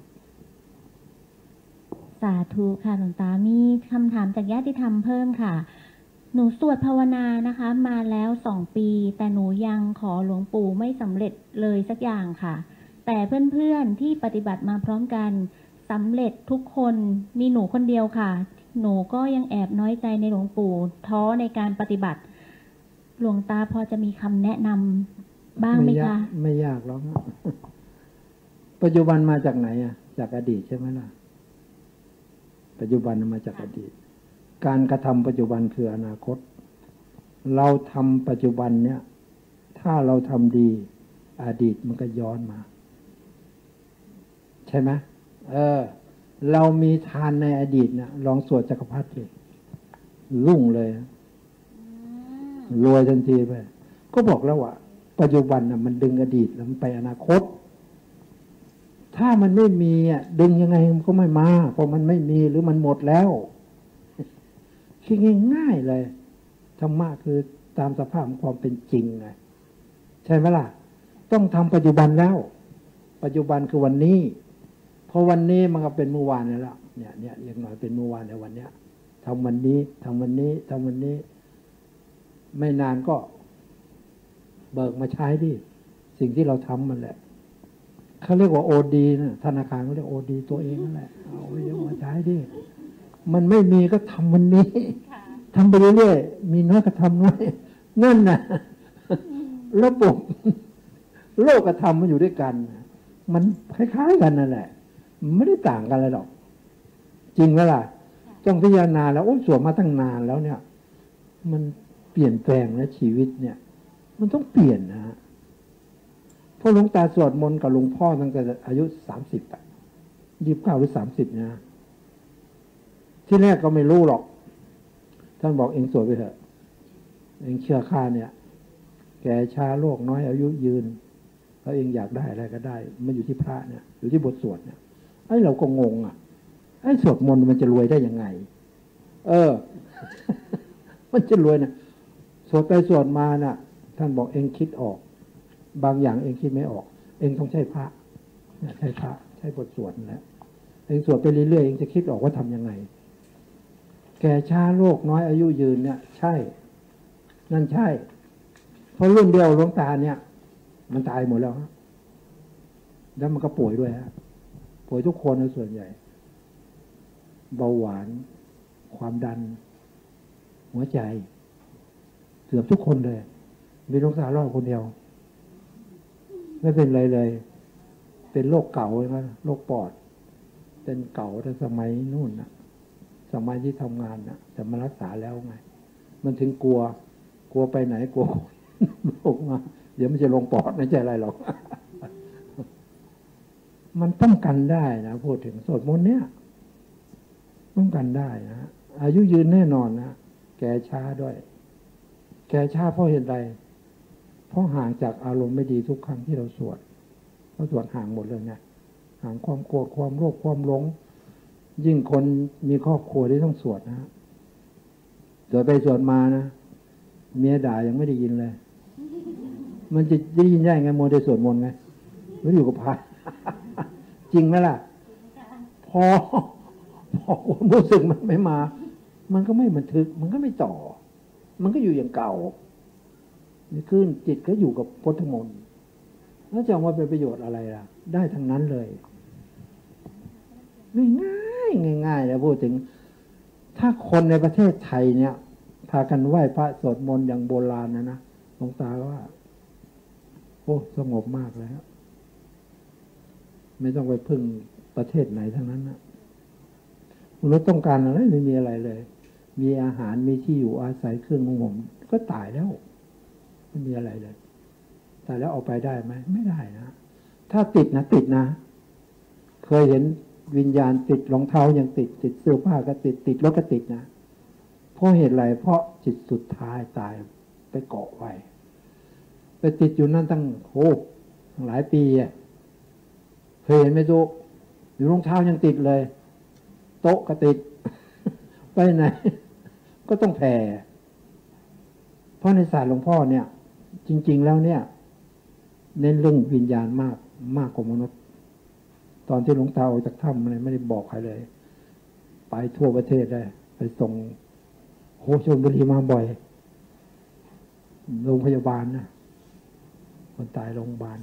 สาธุค่ะหลวงตามีคำถามจากญาติธรรมเพิ่มค่ะหนูสวดภาวนานะคะมาแล้วสองปีแต่หนูยังขอหลวงปู่ไม่สำเร็จเลยสักอย่างค่ะแต่เพื่อนๆที่ปฏิบัติมาพร้อมกันสำเร็จทุกคนมีหนูคนเดียวค่ะหนูก็ยังแอบน้อยใจในหลวงปู่ท้อในการปฏิบัติหลวงตาพอจะมีคำแนะนำบ้างไหมคะไม่ยากหรอกปัจจุบันมาจากไหนอ่ะจากอดีตใช่ไหมล่ะปัจจุบันมาจากอดีตการกระทำปัจจุบันคืออนาคตเราทำปัจจุบันเนี่ยถ้าเราทำดีอดีตมันก็ย้อนมาใช่ไหมเออเรามีทานในอดีตเนี่ยลองสวดจักรพรรดิรุ่งเลยรวยทันทีไปก็บอกแล้วว่าปัจจุบันน่ะมันดึงอดีตแล้วมันไปอนาคตถ้ามันไม่มีอ่ะดึงยังไงมันก็ไม่มาเพราะมันไม่มีหรือมันหมดแล้วคิดง่ายๆเลยธรรมะคือตามสภาพของความเป็นจริงไงใช่ไหมล่ะต้องทำปัจจุบันแล้วปัจจุบันคือวันนี้พอวันนี้มันก็เป็นเมื่อวานแล้วเนี่ยเนี่ยอย่างน้อยเป็นเมื่อวานในวันเนี้ยทำวันนี้ทำวันนี้ทำวันนี้ไม่นานก็เบิกมาใช้ดิสิ่งที่เราทำมันแหละเขาเรียกว่าโอดีนะธนาคารเขาเรียกโอดีตัวเองนั่นแหละเอาไปเอามาใช้ดิมันไม่มีก็ทำวันนี้ทำไปเรื่อยๆมีน้อยก็ทำน้อยนั่นน่ะระบบโลกกับธรรมมันอยู่ด้วยกันมันคล้ายๆกันนั่นแหละมันไม่ได้ต่างกันเลยหรอกจริงไหมล่ะต้องพิจารณาแล้วโอ้สวดมาตั้งนานแล้วเนี่ยมันเปลี่ยนแปลงนะชีวิตเนี่ยมันต้องเปลี่ยนนะฮะพอหลวงตาสวดมนต์กับหลวงพ่อตั้งแต่อายุสามสิบอะยี่สิบเก้าหรือสามสิบนะที่แรกก็ไม่รู้หรอกท่านบอกเองสวดไปเถอะเองเชื่อข้าเนี่ยแก่ชาโรคน้อยอายุยืนแล้วเองอยากได้อะไรก็ได้มันอยู่ที่พระเนี่ยอยู่ที่บทสวดเนี่ยไอ้เราก็งงอ่ะไอ้สวดมนต์มันจะรวยได้ยังไงเออ มันจะรวยเนี่ยสวดไปสวดมาน่ะท่านบอกเองคิดออกบางอย่างเองคิดไม่ออกเองต้องใช้พระเนี่ยใช้พระใช้บทสวดนั่นแหละเองสวดไปเรื่อยๆเองจะคิดออกว่าทำยังไงแก่ช้าโรคน้อยอายุยืนเนี่ยใช่นั่นใช่เพราะรุ่นเดียวหลวงตาเนี่ยมันตายหมดแล้วแล้วมันก็ป่วยด้วยฮะป่วยทุกคนในส่วนใหญ่เบาหวานความดันหัวใจเกือบทุกคนเลยมีหลวงตารอดคนเดียวไม่เป็นไรเลยเป็นโรคเก่าใช่ไหมโรคปอดเป็นเก่าแต่สมัยนู่นนะสมัยที่ทำงานนะแต่มารักษาแล้วไงมันถึงกลัวกลัวไปไหนกลัวโรคมาเดี๋ยวมันจะลงปอดไม่ใช่อะไรหรอก มันป้องกันได้นะพูดถึงสวดมนต์เนี่ยป้องกันได้นะอายุยืนแน่นอนนะแก่ช้าด้วยแก่ช้าเพราะเหตุใดเพราะห่างจากอารมณ์ไม่ดีทุกครั้งที่เราสวดเพราะสวดห่างหมดเลยไงห่างความโกรธความโลภความหลงยิ่งคนมีครอบครัวที่ต้องสวดนะสวดไปสวดมานะเมียด่ายังไม่ได้ยินเลยมันจะได้ยินได้ไงโมได้สวดมนต์ไงไม่อยู่กับพระจริงไหมล่ะพอพอความรู้สึกมันไม่มามันก็ไม่บันทึกมันก็ไม่ต่อมันก็อยู่อย่างเก่านี่ขึ้นจิตก็อยู่กับพุทธมนต์แล้วจะเอามาเป็นประโยชน์อะไรล่ะได้ทั้งนั้นเลยง่ายง่ายง่ายๆแล้วพูดถึงถ้าคนในประเทศไทยเนี่ยพากันไหว้พระสวดมนต์อย่างโบราณนะนะหลวงตาว่าโอ้สงบมากแล้วไม่ต้องไปพึ่งประเทศไหนทั้งนั้นนะมนุษย์ต้องการอะไรไม่มีอะไรเลยมีอาหารมีที่อยู่อาศัยเครื่องนุ่งห่มก็ตายแล้วไม่มีอะไรเลยตายแล้วเอาไปได้ไหมไม่ได้นะถ้าติดนะติดนะเคยเห็นวิญญาณติดรองเท้ายังติดติดเสื้อผ้าก็ติดติดรถก็ติดนะเพราะเหตุไรเพราะจิตสุดท้ายตายไปเกาะไว้ไปติดอยู่นั่นตั้งโอ้หลายปีอ่ะเคยเห็นไหมโจ๊กอยู่รองเท้ายังติดเลยโต๊ะก็ติด ไปไหนก็ต้องแผ่เพราะในศาสตร์หลวงพ่อเนี่ยจริงๆแล้วเนี่ยเน้นเรื่องวิญญาณมากมากกว่ามนุษย์ตอนที่หลวงตาออกจากถ้ำอะไรไม่ได้บอกใครเลยไปทั่วประเทศเลยไปส่งโหชลบุรีมาบ่อยโรงพยาบาลนะคนตายโรงพยาบาล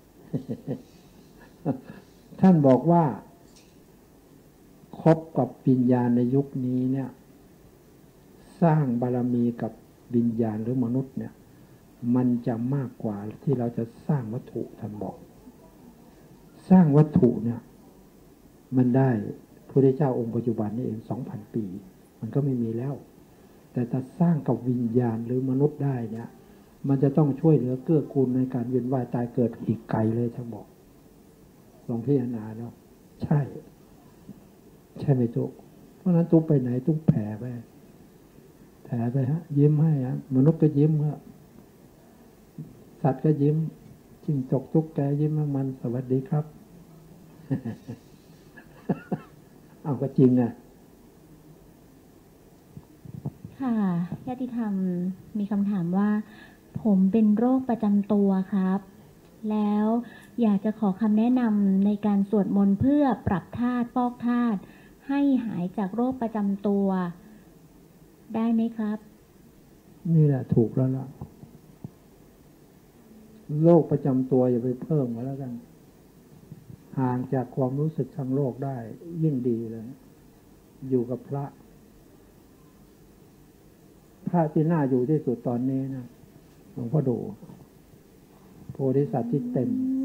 ท่านบอกว่าคบกับวิญญาณในยุคนี้เนี่ยสร้างบารมีกับวิญญาณหรือมนุษย์เนี่ยมันจะมากกว่าที่เราจะสร้างวัตถุท่านบอกสร้างวัตถุเนี่ยมันได้พระพุทธเจ้าองค์ปัจจุบันนี่เองสองพันปีมันก็ไม่มีแล้วแต่ถ้าสร้างกับวิญญาณหรือมนุษย์ได้เนี่ยมันจะต้องช่วยเหลือเกื้อกูลในการเวียนว่ายตายเกิดอีกไกลเลยท่านบอกลองพิจารณาเนาะใช่ใช่ไหมตุ๊กเพราะนั้นตุ๊กไปไหนตุ๊กแผ่ไปแผ่ไปฮะยิ้มให้ฮะมนุษย์ก็ยิ้มฮะสัตว์ก็ยิ้มจิ้งจกตุ๊กแกยิ้มมันสวัสดีครับ เอาก็จริงอ่ะค่ะญาติธรรมมีคำถามว่าผมเป็นโรคประจำตัวครับแล้วอยากจะขอคำแนะนำในการสวดมนต์เพื่อปรับธาตุฟอกธาตุให้หายจากโรคประจำตัวได้ไหมครับนี่แหละถูกแล้วล่ะโรคประจำตัวอย่าไปเพิ่มมาแล้วกันห่างจากความรู้สึกทางโลกได้ยิ่งดีเลยอยู่กับพระพระที่น่าอยู่ที่สุดตอนนี้นะหลวงพ่อดูโพธิสัตว์ที่เต็ม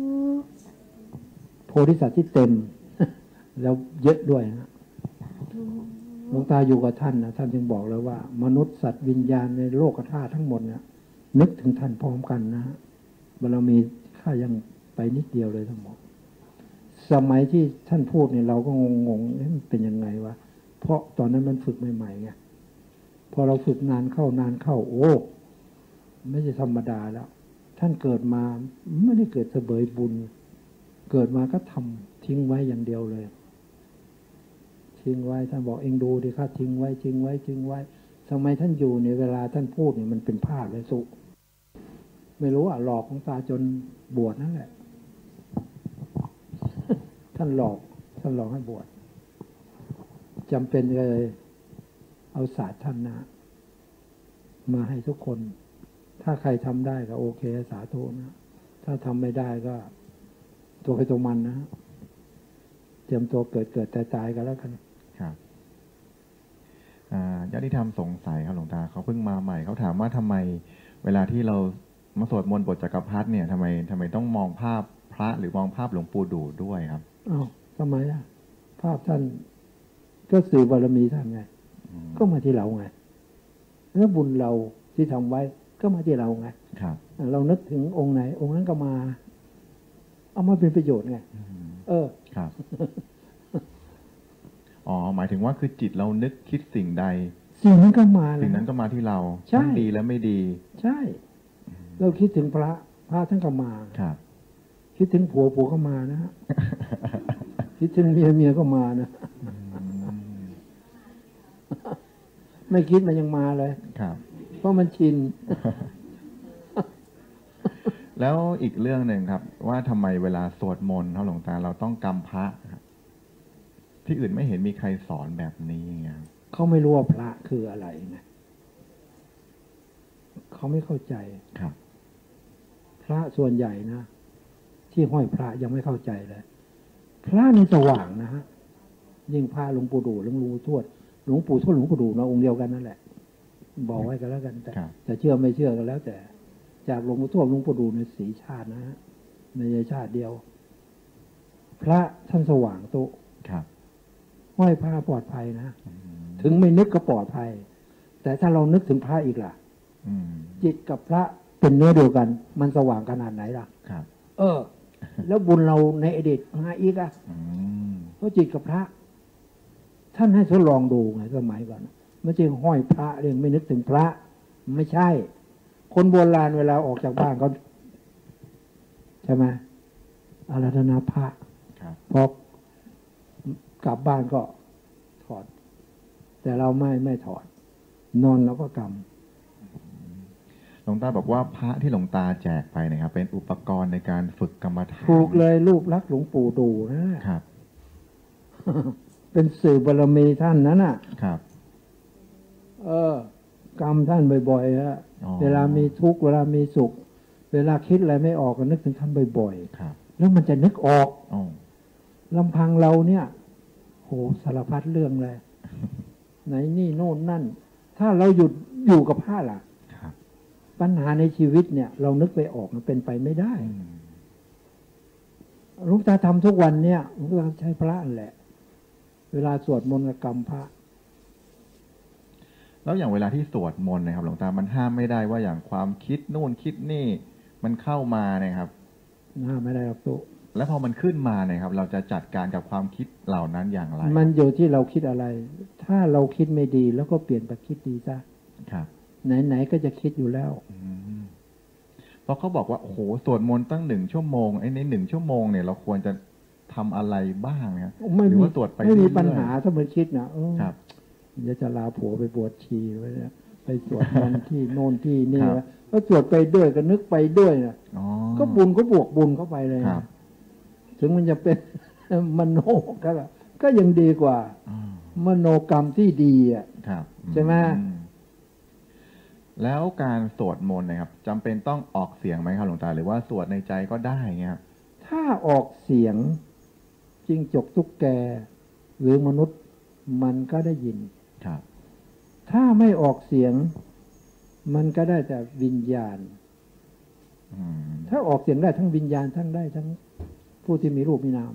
โพธิสัตว์ที่เต็ม แล้วเยอะด้วยนะหลวงตาอยู่กับท่านนะท่านจึงบอกเลยว่ามนุษย์สัตว์วิญญาณในโลกธาตุทั้งหมดเนี่ยนึกถึงท่านพร้อมกันนะบารมีข้ายังไปนิดเดียวเลยทั้งหมดสมัยที่ท่านพูดเนี่ยเราก็งงๆมันเป็นยังไงวะเพราะตอนนั้นมันฝึกใหม่ๆไงพอเราฝึกนานเข้านานเข้าโอ้ไม่ใช่ธรรมดาแล้วท่านเกิดมาไม่ได้เกิดเสวยบุญเกิดมาก็ทำทิ้งไว้อย่างเดียวเลยทิ้งไว้ท่านบอกเองดูดิข้าทิ้งไว้ทิ้งไว้ทิ้งไว้ทำไมท่านอยู่ในเวลาท่านพูดเนี่ยมันเป็นภาพเลยสุไม่รู้อ่ะหลอกของตาจนบวชนั่นแหละ ท่านหลอกท่านหลอกให้บวชจำเป็นเลยเอาศาสตร์ท่านนะมาให้ทุกคนถ้าใครทำได้ก็โอเคสาธุนะถ้าทำไม่ได้ก็ตัวใครตัวมันนะเตรียมตัวเกิดเกิดตายตายกันแล้วกันครับญาติธรรมสงสัยครับหลวงตาเขาเพิ่งมาใหม่เขาถามว่าทำไมเวลาที่เรามาสวดมนต์บทจักรพรรดิเนี่ยทำไมทำไมต้องมองภาพพระหรือมองภาพหลวงปู่ดูด้วยครับอ้าวทำไมอ่ะภาพท่านก็สื่อบารมีท่านไงก็มาที่เราไงแล้วบุญเราที่ทำไว้ก็มาที่เราไงเรานึกถึงองค์ไหนองค์นั้นก็มาเอามาเป็นประโยชน์ไงเออครับอ๋อหมายถึงว่าคือจิตเรานึกคิดสิ่งใดสิ่งนั้นก็มาสิ่งนั้นก็มาที่เราทั้งดีและไม่ดีใช่เราคิดถึงพระพระท่านก็มาครับคิดถึงผัวผัวก็มานะฮะคิดถึงเมียเมียก็มานะไม่คิดมันยังมาเลยครับเพราะมันชินแล้วอีกเรื่องหนึ่งครับว่าทำไมเวลาสวดมนต์เขาหลวงตาเราต้องกำพระครับที่อื่นไม่เห็นมีใครสอนแบบนี้ไงเขาไม่รู้ว่าพระคืออะไรไงเขาไม่เข้าใจครับพระส่วนใหญ่นะที่ห้อยพระยังไม่เข้าใจเลยพระนี่สว่างนะฮะยิ่งพระหลวงปู่ดูหลวงปู่ทวดหลวงปู่ทวดหลวงปู่ดูนะองค์เดียวกันนั่นแหละบอกไว้กันแล้วกันแต่แต่เชื่อไม่เชื่อกันแล้วแต่จากหลวงปู่ทวดหลวงปู่ดูในสีชาตินะฮะในชาติเดียวพระท่านสว่างโตครับห้อยพระปลอดภัยนะถึงไม่นึกก็ปลอดภัยแต่ถ้าเรานึกถึงพระอีกล่ะจิตกับพระเป็นเนื้อเดียวกันมันสว่างขนาดไหนล่ะครับเออแล้วบุญเราในอดีตมาอีกอ่ะเพราะจิตกับพระท่านให้ทดลองดูไงสมัยก่อนไม่ใช่ห้อยพระเรื่องไม่นึกถึงพระไม่ใช่คนโบราณเวลาออกจากบ้านเขาใช่ไหมอาราธนาพระพอกลับบ้านก็ถอดแต่เราไม่ไม่ถอดนอนแล้วก็กำหลวงตาบอกว่าพระที่หลวงตาแจกไปนะครับเป็นอุปกรณ์ในการฝึกกรรมฐานถูกเลยรูปลักษณ์หลวงปู่ดูนะครับเป็นสื่อบารมีท่านนั้นน่ะครับเออกรรมท่านบ่อยๆฮะเวลามีทุกข์เวลามีสุขเวลาคิดอะไรไม่ออกก็นึกถึงท่านบ่อยๆครับแล้วมันจะนึกออกอ๋อลำพังเราเนี่ยโหสารพัดเรื่องเลยไหนนี่โน่นนั่นถ้าเราหยุดอยู่กับผ้าล่ะปัญหาในชีวิตเนี่ยเรานึกไปออกมันเป็นไปไม่ได้หลวงตาทำทุกวันเนี่ยหลวงตาใช้พระนั่นแหละเวลาสวดมนต์กรรมพระแล้วอย่างเวลาที่สวดมนต์นะครับหลวงตามันห้ามไม่ได้ว่าอย่างความคิดนู่นคิดนี่มันเข้ามาเนี่ยครับห้ามไม่ได้ครับตุ๊แล้วพอมันขึ้นมาเนี่ยครับเราจะจัดการกับความคิดเหล่านั้นอย่างไรมันอยู่ที่เราคิดอะไรถ้าเราคิดไม่ดีแล้วก็เปลี่ยนไปคิดดีซะครับไหนๆก็จะคิดอยู่แล้วเพราะเขาบอกว่าโอ้โหสวดมนต์ตั้งหนึ่งชั่วโมงไอ้ในหนึ่งชั่วโมงเนี่ยเราควรจะทำอะไรบ้างครับหรือว่าสวดไปไม่มีปัญหาถ้ามันคิดนะครับจะจะลาผัวไปบวชชีไว้เนี่ยไปสวดมนต์ที่โน่นที่นี่ก็สวดไปด้วยก็นึกไปด้วยนะก็บุญก็บวกบุญเข้าไปเลยถึงมันจะเป็นมโนก็ก็ยังดีกว่ามโนกรรมที่ดีอ่ะใช่ไหมแล้วการสวดมนต์นะครับจำเป็นต้องออกเสียงไหมครับหลวงตาหรือว่าสวดในใจก็ได้เงี้ยถ้าออกเสียงจิ้งจกตุ๊กแกหรือมนุษย์มันก็ได้ยินครับถ้าไม่ออกเสียงมันก็ได้แต่วิญญาณถ้าออกเสียงได้ทั้งวิญญาณทั้งได้ทั้งผู้ที่มีรูปมีนาม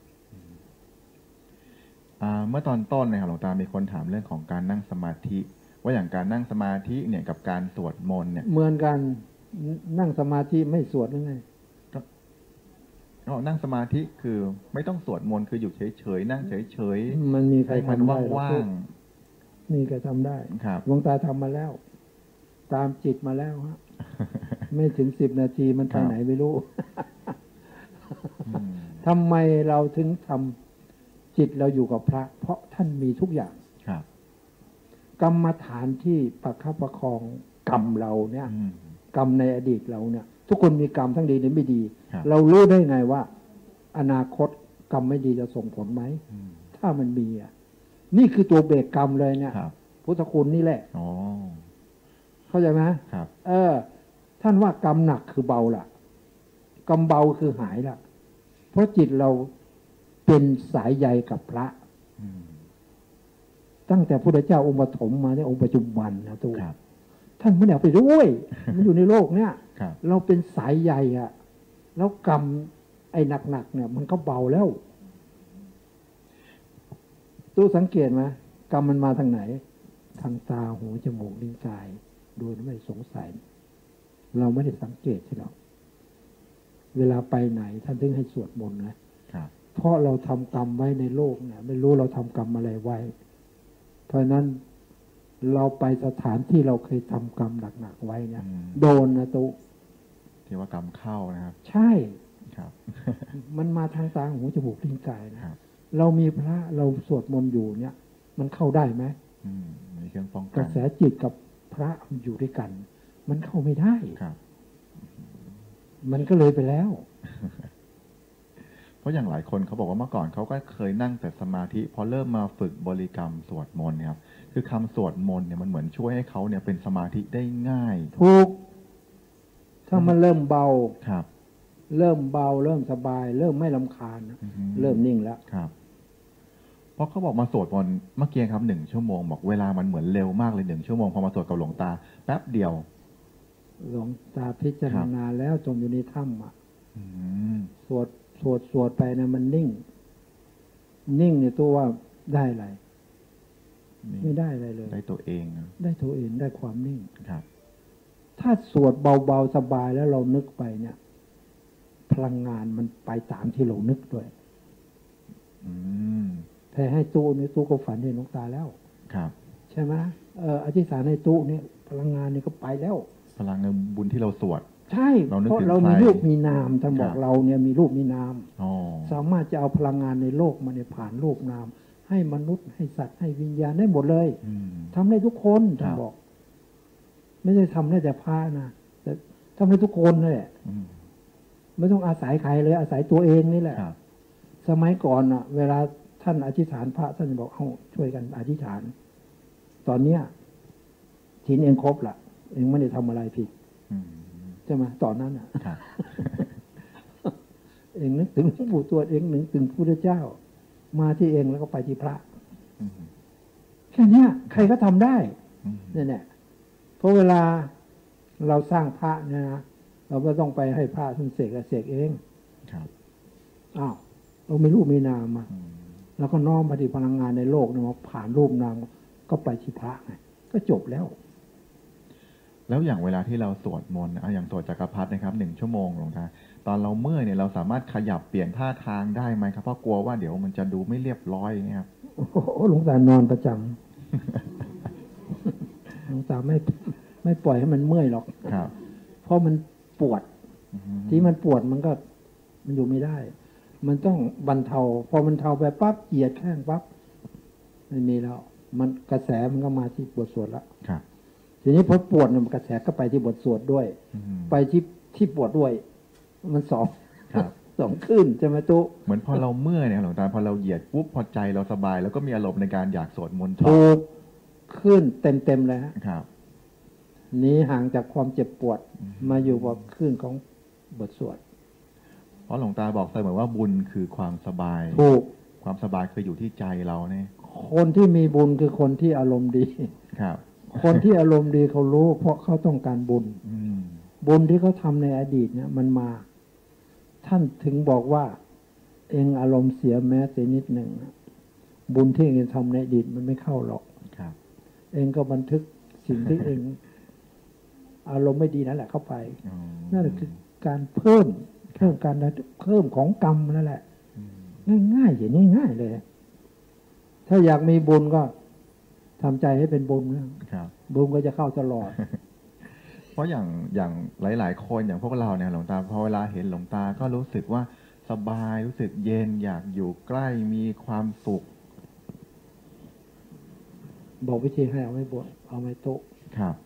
เมื่อตอนต้นนะครับหลวงตามีคนถามเรื่องของการนั่งสมาธิว่าอย่างการนั่งสมาธิเนี่ยกับการสวดมนต์เนี่ยเหมือนกันนั่งสมาธิไม่สวดหรือไงอ๋อนั่งสมาธิคือไม่ต้องสวดมนต์คืออยู่เฉยๆนั่งเฉยๆมันมีใครทำได้ว่างๆนี่ใครทำได้หลวงตาทำมาแล้วตามจิตมาแล้วฮะไม่ถึงสิบนาทีมันไปไหนไม่รู้ทำไมเราถึงทำจิตเราอยู่กับพระเพราะท่านมีทุกอย่างกรรมฐานที่ประคับประคองกรรมเราเนี่ยกรรมในอดีตเราเนี่ยทุกคนมีกรรมทั้งดีและไม่ดีเรารู้ได้ไงว่าอนาคตกรรมไม่ดีจะส่งผลไหมถ้ามันมีอ่ะนี่คือตัวเบรกกรรมเลยเนี่ยพุทธคุณนี่แหละเข้าใจไหมเออท่านว่ากรรมหนักคือเบาล่ะกรรมเบาคือหายล่ะเพราะจิตเราเป็นสายใยกับพระตั้งแต่พระพุทธเจ้าองค์ปฐมมาเนี่ยองค์ปัจจุบันนะตัวท่านไม่ได้เอาไปด้วยมันอยู่ในโลกเนี่ยเราเป็นสายใยอ่ะแล้วกรรมไอ้หนักๆเนี่ยมันก็เบาแล้วตู้สังเกตไหมกรรมมันมาทางไหนทางตาหูจมูกลิ้นกายโดยไม่สงสัยเราไม่ได้สังเกตใช่หรอเวลาไปไหนท่านถึงให้สวดมนต์นะครับเพราะเราทำกรรมไว้ในโลกเนี่ยไม่รู้เราทำกรรมอะไรไว้เพราะนั้นเราไปสถานที่เราเคยทำกรรมหนักๆไว้เนี่ยโดนนะตุที่ว่ากรรมเข้านะครับใช่ครับมันมาทางตาหูจมูกลิ้นกายนะครับเรามีพระเราสวดมนต์อยู่เนี่ยมันเข้าได้ไหมมีเครื่องป้องกันกระแสจิตกับพระอยู่ด้วยกันมันเข้าไม่ได้ครับมันก็เลยไปแล้วเพราะอย่างหลายคนเขาบอกว่าเมื่อก่อนเขาก็เคยนั่งแต่สมาธิพอเริ่มมาฝึกบริกรรมสวดมนต์ครับคือคำสวดมนต์เนี่ยมันเหมือนช่วยให้เขาเนี่ยเป็นสมาธิได้ง่ายถูกถ้ามันเริ่มเบาครับเริ่มเบาเริ่มสบายเริ่มไม่รำคาญเริ่มนิ่งแล้วครับเพราะเขาบอกมาสวดมนต์เมื่อกี้ครับหนึ่งชั่วโมงบอกเวลามันเหมือนเร็วมากเลยหนึ่งชั่วโมงพอมาสวดกับหลวงตาแป๊บเดียวหลวงตาพิจารณาแล้วจมอยู่ในถ้ำอ่ะสวดสวดสวดไปนะมันนิ่งนิ่งเนี่ยตัวว่าได้อะไรไม่ได้อะไรเลยได้ตัวเองได้ตัวเองได้ความนิ่งครับถ้าสวดเบาๆสบายแล้วเรานึกไปเนี่ยพลังงานมันไปตามที่เรานึกด้วยแต่ให้ตู้นี่ตู้ก็ฝันเห็นหลวงตาแล้วครับใช่ไหมเอออธิษฐานให้ตู้นี่พลังงานนี่ก็ไปแล้วพลังงานบุญที่เราสวดใช่เพราะเรามีรูปมีนามท่านบอกเราเนี่ยมีรูปมีนามสามารถจะเอาพลังงานในโลกมาเนี่ยผ่านรูปนามให้มนุษย์ให้สัตว์ให้วิญญาณได้หมดเลยทำได้ทุกคนท่านบอกไม่ใช่ทำได้แต่พระนะแต่ทำได้ทุกคนเลยไม่ต้องอาศัยใครเลยอาศัยตัวเองนี่แหละสมัยก่อนอ่ะเวลาท่านอธิษฐานพระท่านบอกเอาช่วยกันอธิษฐานตอนเนี้ยศีลเองครบละเองไม่ได้ทำอะไรผิดใช่ไหมตอนนั้นอ่ะเองนึกถึงหลวงปู่ทวดเองนึกถึงพระพุทธเจ้ามาที่เองแล้วก็ไปที่พระแค่นี้ใครก็ทำได้เนี่ยเนี่ยเพราะเวลาเราสร้างพระเนี่ยนะเราก็ต้องไปให้พระท่านเสกเสกเองอ้าวเราไม่รูปมีนามมาแล้วก็น้อมปฏิพลังงานในโลกเนี่ยมาผ่านรูปนามก็ไปที่พระไงก็จบแล้วแล้วอย่างเวลาที่เราสวดมนต์อย่างสวดจักรพรรดินะครับหนึ่งชั่วโมงหลวงตาตอนเราเมื่อยเนี่ยเราสามารถขยับเปลี่ยนท่าทางได้ไหมครับเพราะกลัวว่าเดี๋ยวมันจะดูไม่เรียบร้อยเนี่ยครับโอ้โหหลวงตานอนประจำหลวงตาไม่ไม่ปล่อยให้มันเมื่อยหรอกครับเพราะมันปวดที่มันปวดมันก็มันอยู่ไม่ได้มันต้องบรรเทาพอมันเทาไปปั๊บเหยียดแข้งปั๊บไม่มีแล้วมันกระแสมันก็มาที่บทสวดแล้วครับทีนี้พอปวดเนี่ยกระแสก็ไปที่บทสวดด้วยไปที่ที่ปวดด้วยมันสองสองขึ้นใช่ไหมตุ๊เหมือนพอเราเมื่อยเนี่ยหลวงตาพอเราเหยียดปุ๊บพอใจเราสบายแล้วก็มีอารมณ์ในการอยากสวดมนต์ถูกขึ้นเต็มเต็มเลยฮะครับนี้ห่างจากความเจ็บปวดมาอยู่กับขึ้นของบทสวดเพราะหลวงตาบอกเสมอว่าบุญคือความสบายถูกความสบายคืออยู่ที่ใจเราเนี่ยคนที่มีบุญคือคนที่อารมณ์ดีครับคนที่อารมณ์ดีเขารู้เพราะเขาต้องการบุญบุญที่เขาทำในอดีตเนี่ยมันมาท่านถึงบอกว่าเองอารมณ์เสียแม้แต่นิดหนึ่งบุญที่เองทำในอดีตมันไม่เข้าหรอกเองก็บันทึกสิ่งที่เองอารมณ์ไม่ดีนั่นแหละเข้าไปนั่นแหละคือการเพิ่มเพิ่มการเพิ่มของกรรมนั่นแหละง่ายๆอย่างนี้ง่ายเลยถ้าอยากมีบุญก็ทำใจให้เป็นบุญนะครับบุญก็จะเข้าตลอดเพราะอย่างอย่างหลายๆคนอย่างพวกเราเนี่ยหลวงตาพอเวลาเห็นหลวงตาก็รู้สึกว่าสบายรู้สึกเย็นอยากอยู่ใกล้มีความสุขบอกวิธีให้เอาไว้บทเอาไว้โต๊ะครับ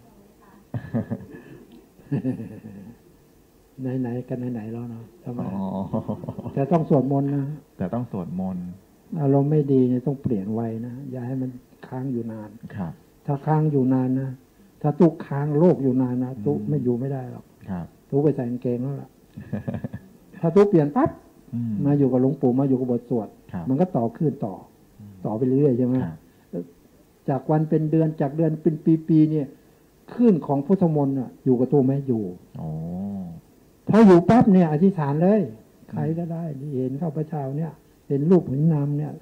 ไหนๆกันไหนๆแล้วเนาะทำไมแต่ต้องสวดมนต์นะแต่ต้องสวดมนต์อารมณ์ไม่ดีเนี่ยต้องเปลี่ยนไวนะอย่าให้มันค้างอยู่นานครับถ้าค้างอยู่นานนะถ้าตุ๊กค้างโลกอยู่นานนะตุ๊กไม่อยู่ไม่ได้หรอกตุ๊กไปใส่กางเกงแล้วล่ะถ้าตุ๊กเปลี่ยนปั๊บมาอยู่กับหลวงปู่มาอยู่กับบทสวดมันก็ต่อขึ้นต่อต่อไปเรื่อยใช่ไหมจากวันเป็นเดือนจากเดือนเป็นปีๆเนี่ยขึ้นของพุทธมนต์อยู่กับตัวไม่อยู่พออยู่ปั๊บเนี่ยอธิษฐานเลยใครก็ได้ที่เห็นข้าพเจ้าเนี่ยเห็นรูปเห็นนามเนี่ยขอ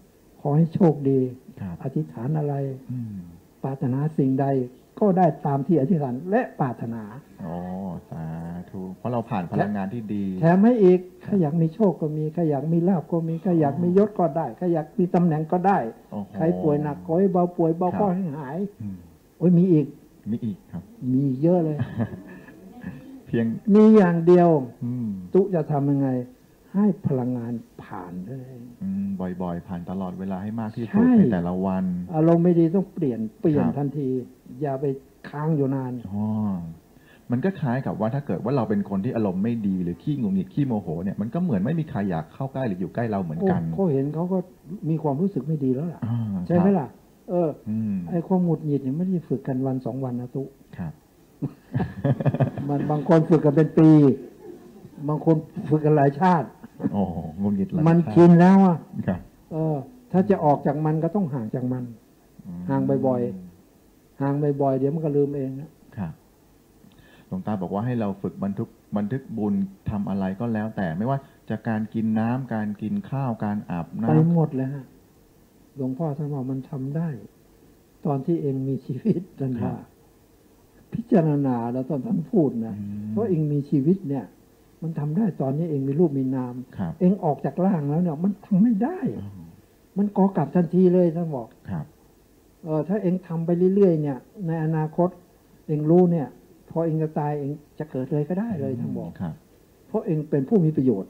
อให้โชคดีครับอธิษฐานอะไรอืมปรารถนาสิ่งใดก็ได้ตามที่อธิษฐานและปรารถนาอ๋อสาธุเพราะเราผ่านพลังงานที่ดีแถมให้อีกถ้าอยากมีโชคก็มีถ้าอยากมีลาภก็มีถ้าอยากมียศก็ได้ถ้าอยากมีตำแหน่งก็ได้โอ้โหใครป่วยหนักก็ให้เบาป่วยเบาครับก็ให้หายอืมโอ้ยมีอีกมีอีกครับมีเยอะเลยเพียงมีอย่างเดียวอืมตุจะทำยังไง ให้พลังงานผ่านเท่านั้นเองอืมบ่อยๆ ผ่านตลอดเวลาให้มากที่ใช่สุดในแต่ละวันอารมณ์ไม่ดีต้องเปลี่ยนเปลี่ยนครับทันที อย่าไปค้างอยู่นานอ๋อมันก็คล้ายกับว่าถ้าเกิดว่าเราเป็นคนที่อารมณ์ไม่ดีหรือขี้หงุดหงิดขี้โมโหเนี่ยมันก็เหมือนไม่มีใครอยากเข้าใกล้หรืออยู่ใกล้เราเหมือนโอ้กันเขาเห็นเขาก็มีความรู้สึกไม่ดีแล้วล่ะอ่าใช่ไหมครับล่ะ เอออืมไอ้ความหงุดหงิดเนี่ยไม่ได้ฝึกกันวันสองวันนะตุครับมันบางคนฝึกกันเป็นปี บางคนฝึกกันหลายชาติโอ้โหหงุดหงิดหลายมันชาติชินแล้วอ่ะครับเออ ถ้าจะออกจากมันก็ต้องห่างจากมันมห่างบ่อย ห่างบ่อยๆเดี๋ยวมันก็ลืมเองนะครับหลวงตาบอกว่าให้เราฝึกบันทึกบันทึกบุญทำอะไรก็แล้ว แต่ไม่ว่าจะการกินน้ำการกินข้าวการอาบไปน้ำหมดเลยฮะหลวงพ่อท่านบอกมันทำได้ ตอนที่เองมีชีวิตท่านว่าพิจารณาแล้วตอนท่านพูดนะอืมเพราะเองมีชีวิตเนี่ย มันทำได้ตอนนี้เองมีรูปมีนามครับเองออกจากร่างแล้วเนี่ย มันทำไม่ได้อืมมันก่อกลับทันทีเลยท่านบอกครับเออถ้าเองทำไปเรื่อยๆเนี่ย ในอนาคต เองรู้เนี่ย พอเองจะตายเองจะเกิดเลยก็ได้เลยท่านบอกครับเพราะเองเป็นผู้มีประโยชน์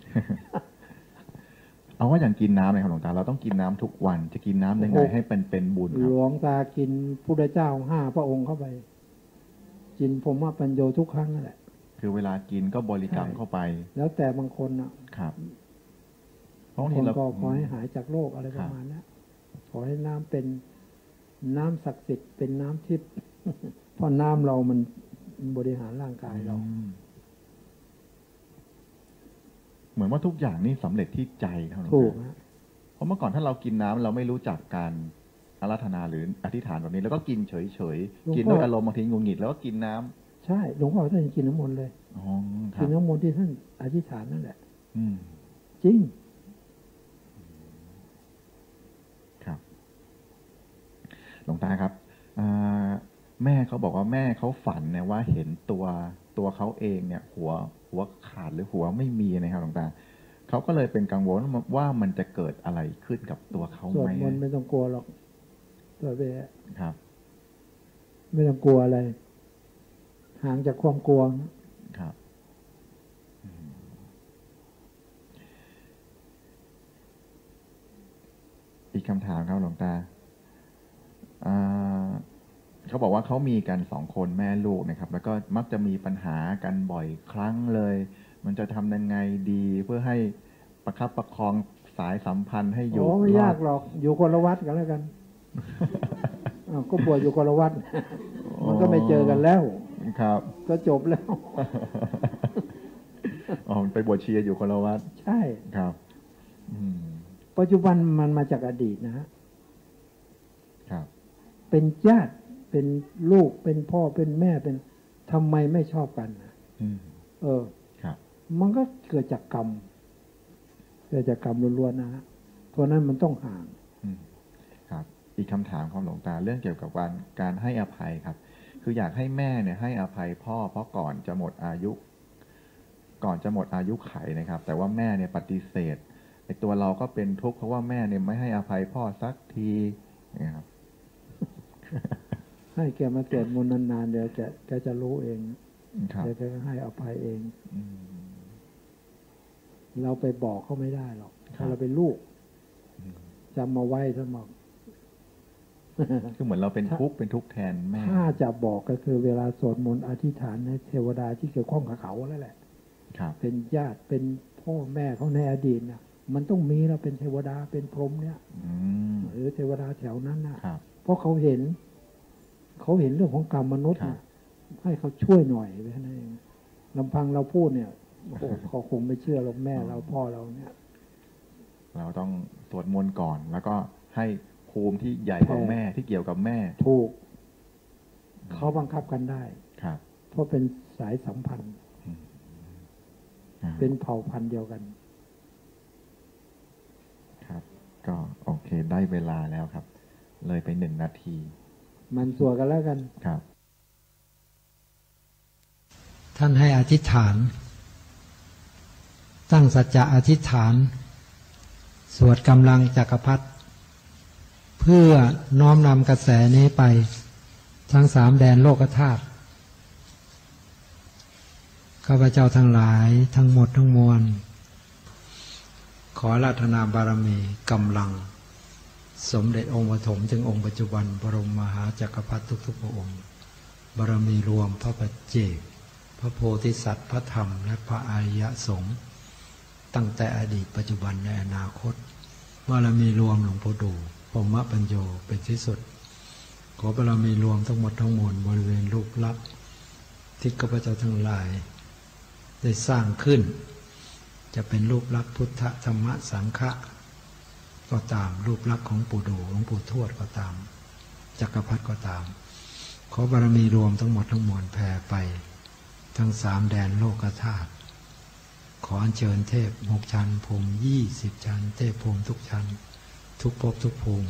เอาว่าอย่างกินน้ำเลยครับหลวงตาเราต้องกินน้ำทุกวันจะกินน้ำยังไงโอ้โหให้เป็นเป็นบุญคหรับลวงตากินพุทธเจ้าห้าพระองค์เข้าไป กินผมว่าปัญโยทุกครั้งนั่นแหละคือเวลากินก็บริกรรมใช่เข้าไปแล้วแต่บางคนอ่ะครับเพราะบาบาง งคทีนเราก็ขอให้หายจากโรคอะไรคปรับระมาณนั้นขอให้น้ำเป็นน้ำศักดิ์สิทธิ์เป็นน้ำทิพย์ เพราะน้ำเรามันบริหารร่างกายเราอืมเหมือนว่าทุกอย่างนี่สำเร็จที่ใจครับหลวงถูกตาฮะเพราะเมื่อก่อนถ้าเรากินน้ำเราไม่รู้จักการอาราธนาหรืออธิษฐานแบบนี้ แล้วก็กินเฉยๆกินด้วยอารมณ์บางทีงุนหงิดแล้วก็กินน้ำใช่หลวงพ่อท่านกินน้ำมนต์เลยอ๋อครักิบนน้ำมนต์ที่ท่านอธิษฐานนั่นแหละอืมจริงครับหลวงตาครับอ่าแม่เขาบอกว่าแม่เขาฝันเนี่ยว่าเห็นตัวตัวเขาเองเนี่ย หัวหัวขาดหรือหัวไม่มีนะครับหลวงตาเขาก็เลยเป็นกังวลว่ามันจะเกิดอะไรขึ้นกับตัวเขาสวไหดมมนต์ไม่ต้องกลัวหรอกตัวเบะครับไม่ต้องกลัวอะไร ห่างจากความกลัวครับอืมอีกคำถามครับหลวงตาอ่าเขาบอกว่าเขามีกันสองคนแม่ลูกนะครับ แล้วก็มักจะมีปัญหากันบ่อยครั้งเลย มันจะทำยังไงดีเพื่อให้ประคับประคองสายสัมพันธ์ให้อยู่โอ้ไม่รอดยากหรอก อยู่คนละวัดกันแล้วกัน อ้าวก็บวชอยู่คนละวัด มันก็ไม่เจอกันแล้วครับก็จบแล้วอ๋อไปบวชเชียร์อยู่คนละวัดใช่ครับ อืมปัจจุบันมันมาจากอดีตนะฮะครับเป็นญาติ เป็นลูก เป็นพ่อ เป็นแม่ เป็นทำไมไม่ชอบกันนะอืมเออครับมันก็เกิดจากกรรม เกิดจากกรรมล้วนๆนะฮะ เพราะนั้นมันต้องห่างอืมครับ อีกคำถามของหลวงตาเรื่องเกี่ยวกับการการให้อภัยครับ คืออยากให้แม่เนี่ยให้อภัยพ่อ เพราะก่อนจะหมดอายุ ก่อนจะหมดอายุไขนะครับ แต่ว่าแม่เนี่ยปฏิเสธไอ้ตัวเราก็เป็นทุกข์เพราะว่าแม่เนี่ยไม่ให้อภัยพ่อสักทีนะครับให้แกมาเกิดมนต์นานๆเดี๋ยวแกแกจะรู้เองครับเดี๋ยวแกก็ให้อภัยเองอืมเราไปบอกเขาไม่ได้หรอกครัถ้าบเราเป็นลูกอืมจำมาไว้ถ้าบอกคือเหมือนเราเป็นทุกข์เป็นทุกข์แทนแม่ถ้าจะบอกก็คือเวลาสวดมนต์อธิษฐานในเทวดาที่เกี่ยวข้องกับเขาแล้วแหละครับเป็นญาติเป็นพ่อแม่เขาในอดีตนะมันต้องมีเราเป็นเทวดาเป็นพรหมเนี่ยอืมหรือเทวดาแถวนั้นนะครับ เพราะเขาเห็น เขาเห็นเรื่องของกรรมมนุษย์ครันะบให้เขาช่วยหน่อยไปแค่นั้นเองลำพังเราพูดเนี่ยโอ้โหเขาคงไม่เชื่อหรอกแม่เราพ่อเราเนี่ยเราต้องสวดมนต์ก่อน แล้วก็ให้ภูมิที่ใหญ่กว่าแม่ที่เกี่ยวกับแม่ถูก เขาบังคับกันได้ครับเพราะเป็นสายสัมพันธ์อ่าเป็นเผ่าพันธุ์เดียวกันครับ ก็โอเคเคได้เวลาแล้วครับเลยไปหนึ่งนาทีมันสัวกันแล้วกันครับท่านให้อธิษฐานตั้งสัจจะอธิษฐานสวดกำลังจักรพรรดิเพื่อน้อมนำกระแสนี้ไปทั้งสามแดนโลกธาตุข้าพเจ้าทั้งหลายทั้งหมดทั้งมวลขออาราธนาบารมีกำลังสมเด็จองค์ปฐมถึงองค์ปัจจุบันบรมมหาจักรพรรดิทุกๆพระองค์บารมีรวมพระปัจเจกพระโพธิสัตว์พระธรรมและพระอริยสงฆ์ตั้งแต่อดีตปัจจุบันในอนาคตบารมีรวมหลวงปู่ดูพรหมปัญโยเป็นที่สุดขอบารมีรวมทั้งหมดทั้งมวลบริเวณรูปลักษณ์ที่ข้าพเจ้าทั้งหลายได้สร้างขึ้นจะเป็นรูปลักษณ์พุทธธรรมสังฆะก็ตามรูปลักษณ์ของปู่ดูหลวงปู่ทวดก็ตามจักรพรรดิก็ตามขอบารมีรวมทั้งหมดทั้งมวลแผ่ไปทั้งสามแดนโลกธาตุขออัญเชิญเทพหกชั้นภูมิยี่สิบชั้นเทพภูมิทุกชั้นทุกภพทุกภูมิ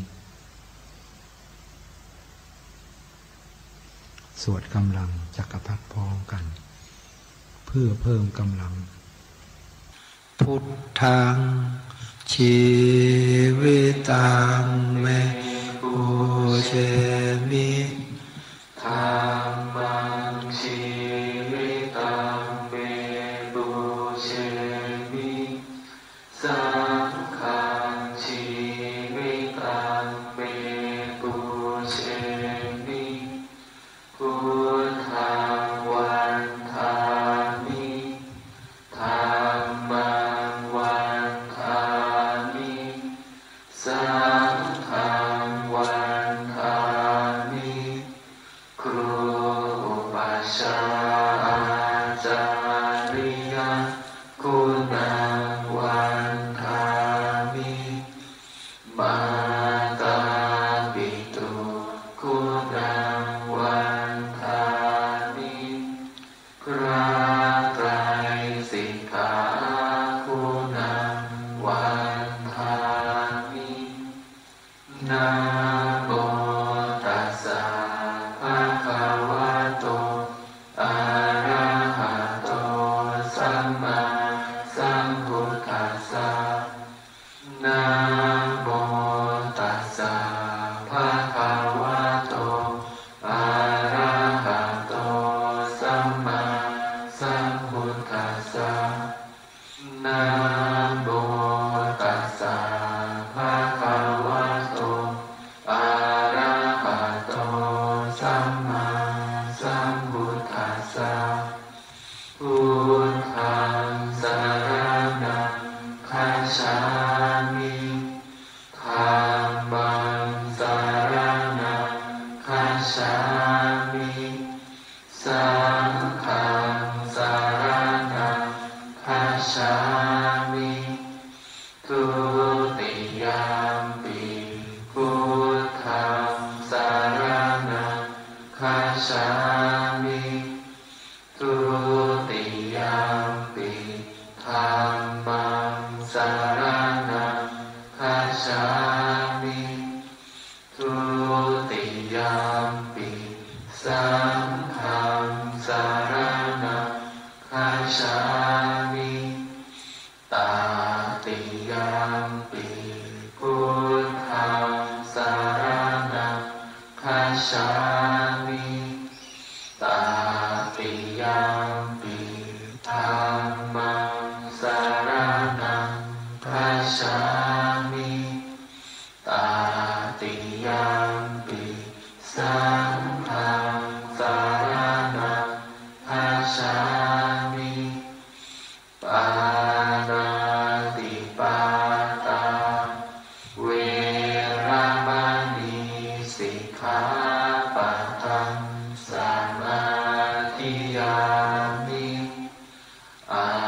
สวดกำลังจักรพรรดิพร้อมกันเพื่อเพิ่มกำลังพุทธังชีวิตังเมปุเชมิธัมมังชีวิตังเมปุเชมิสังฆังชีวิตังเมปุเชมิพุทธังวันทามิธัมมังวันทามิสังฆังวันทามิครูอุปัชฌาย์อาจาริยคุณังวันทามิมาตาปิตุคุณังวันทามิพระไตรสิกขาคุณังวันทามินะโมตัสสะภะคะวะโตอะระหะโตสัมมาสัมพุทธัสสะนะโมตัสสะภะคะวะโตอะระหะโตสัมมาสัมพุทธัสสะนะโมตัสสะภะคะวะโตอะระหะโตสัมมาสัมพุทธัสสะพุทธังสรณังคัจฉามิธัมมังสรณังคัจฉามิสังฆังสรณังคัจฉามิทุติยามปิพุทธังสรณังคัจฉามิทุติยามปิธัมมังสรณังคัจฉามิทุติยามปิสังฆังสรณังคัจฉามิตาติยามปิพุทธังสรณังคัจฉามิตาติยามปิธัมมังสรณังคัจฉามิตาติยามปิสังฆังสรณังคัจฉามิปานาติปาตาเวรมณีสิกขาปะทังสมาธิยามิอา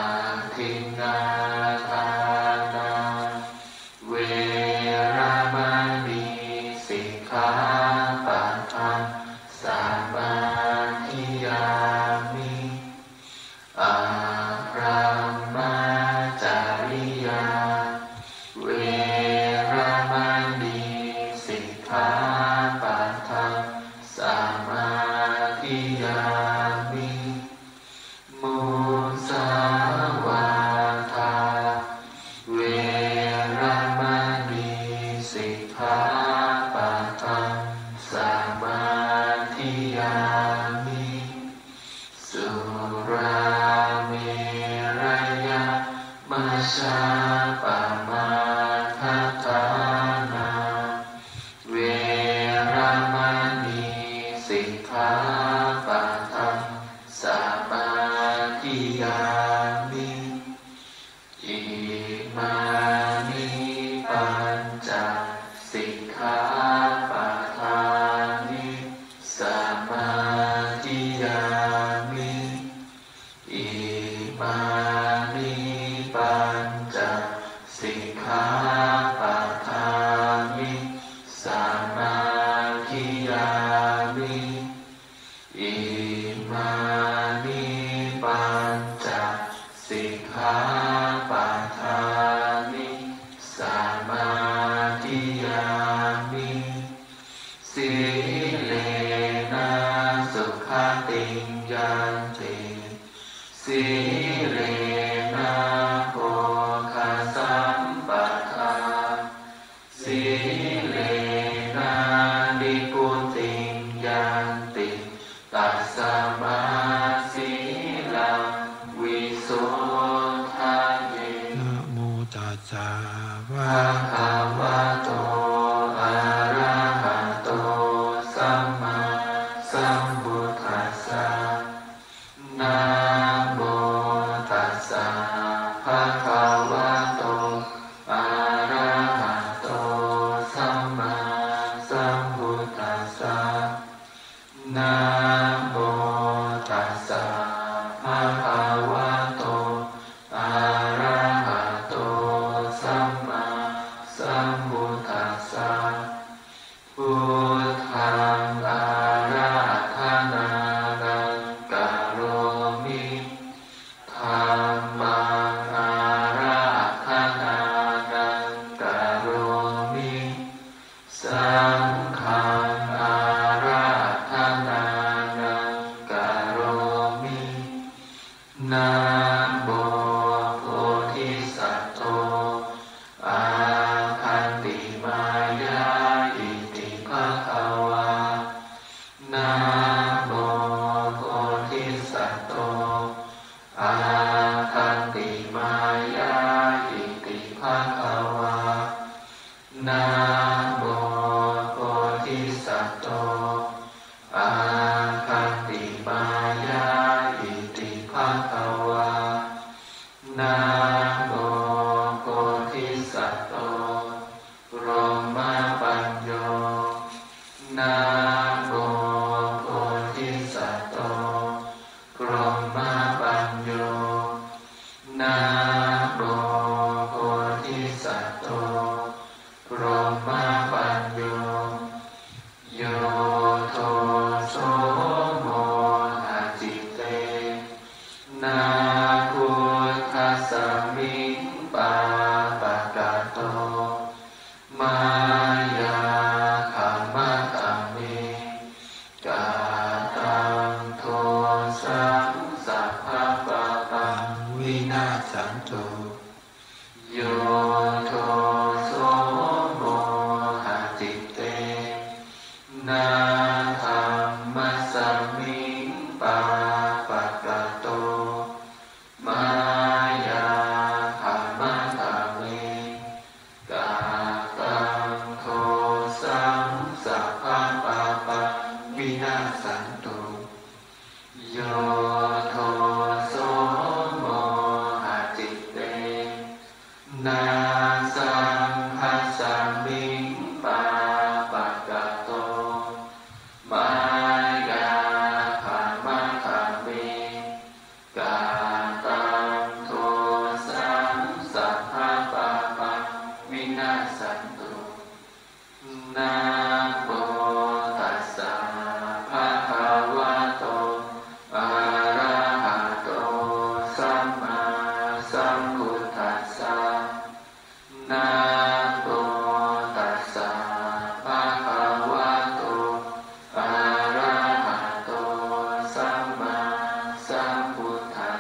มุสาวาทาเวรมณีสิกขาปะทังสมาธิยามิสุราเมรยะมัชฌะปมาทัฏฐานาเวรมณีสิกขาปะทังสมาธิยามิอิมานิปัญจสิกขาปะทานิสมาธิยามิอิมานิปัญจสิกขาปะทานิสมาธิยามิอิมานิปัญจสิกขาปะทานิสมาธิยามิสีเลนะสุขติงยันติสีเลนะโภคสัมปทาสีเลนะนิพุติงยันติตัสสมาสีลังวิโสทะเยนะโมตัสสะภะคะวะโตอะระหะโตสัมมาสัมพุทธัสสะนะโมตัสสะภะคะวะโตอะระหะโตสัมมาสัมพุทธัสสะนะโมตัสสะภะคะวะโตอะระหะโตสัมมาสัมพุทธัสสะพุทธังอาราธนานังกะโรมิธัมมังอาราธนานังกะโรมิสังฆังอาราธนานังกะโรมินะโมโพธิสัตว์โตอาคันติมายาอิติภะคะวานะโมโพธิสัตว์โตอาคันติมายาอิติภะคะวานะโมโพธิสัตว์โตอาคันติมายาอิติภะคะวานะโมโพธิสัตว์โตพรหมปัญโยนะโมโพธิสัตว์โตพรหมปัญโยนะโมโพธิสัตว์โตพรหมปัญโยโยโทโสโมหะจิตเตนะพุทธัสสมิงปาปะกะโตมายาคัมมะตังเมกาตังโทสังสัพพะปะปังวินาศสันตุโยโทโสโมหะจิตเตนะธัมมัสสมิงปาปะกะโตมายาคัมมะตังเมกาตังโทสังสัพพะปะปังวินาศสันตุโยโทโสโมหะจิตเตนะสังคัสสมิงปาปะกะโตมายาคัมมะตังเมกาตังโทสังสัพพะปะปังวินาศสันตุนะโมตัสสะภะคะวะโตอะระหะโตสัมมาสัมพุทธัสสะนะโมตัสสะภะคะวะโตอะระหะโตสัมมาสัมพุทธัส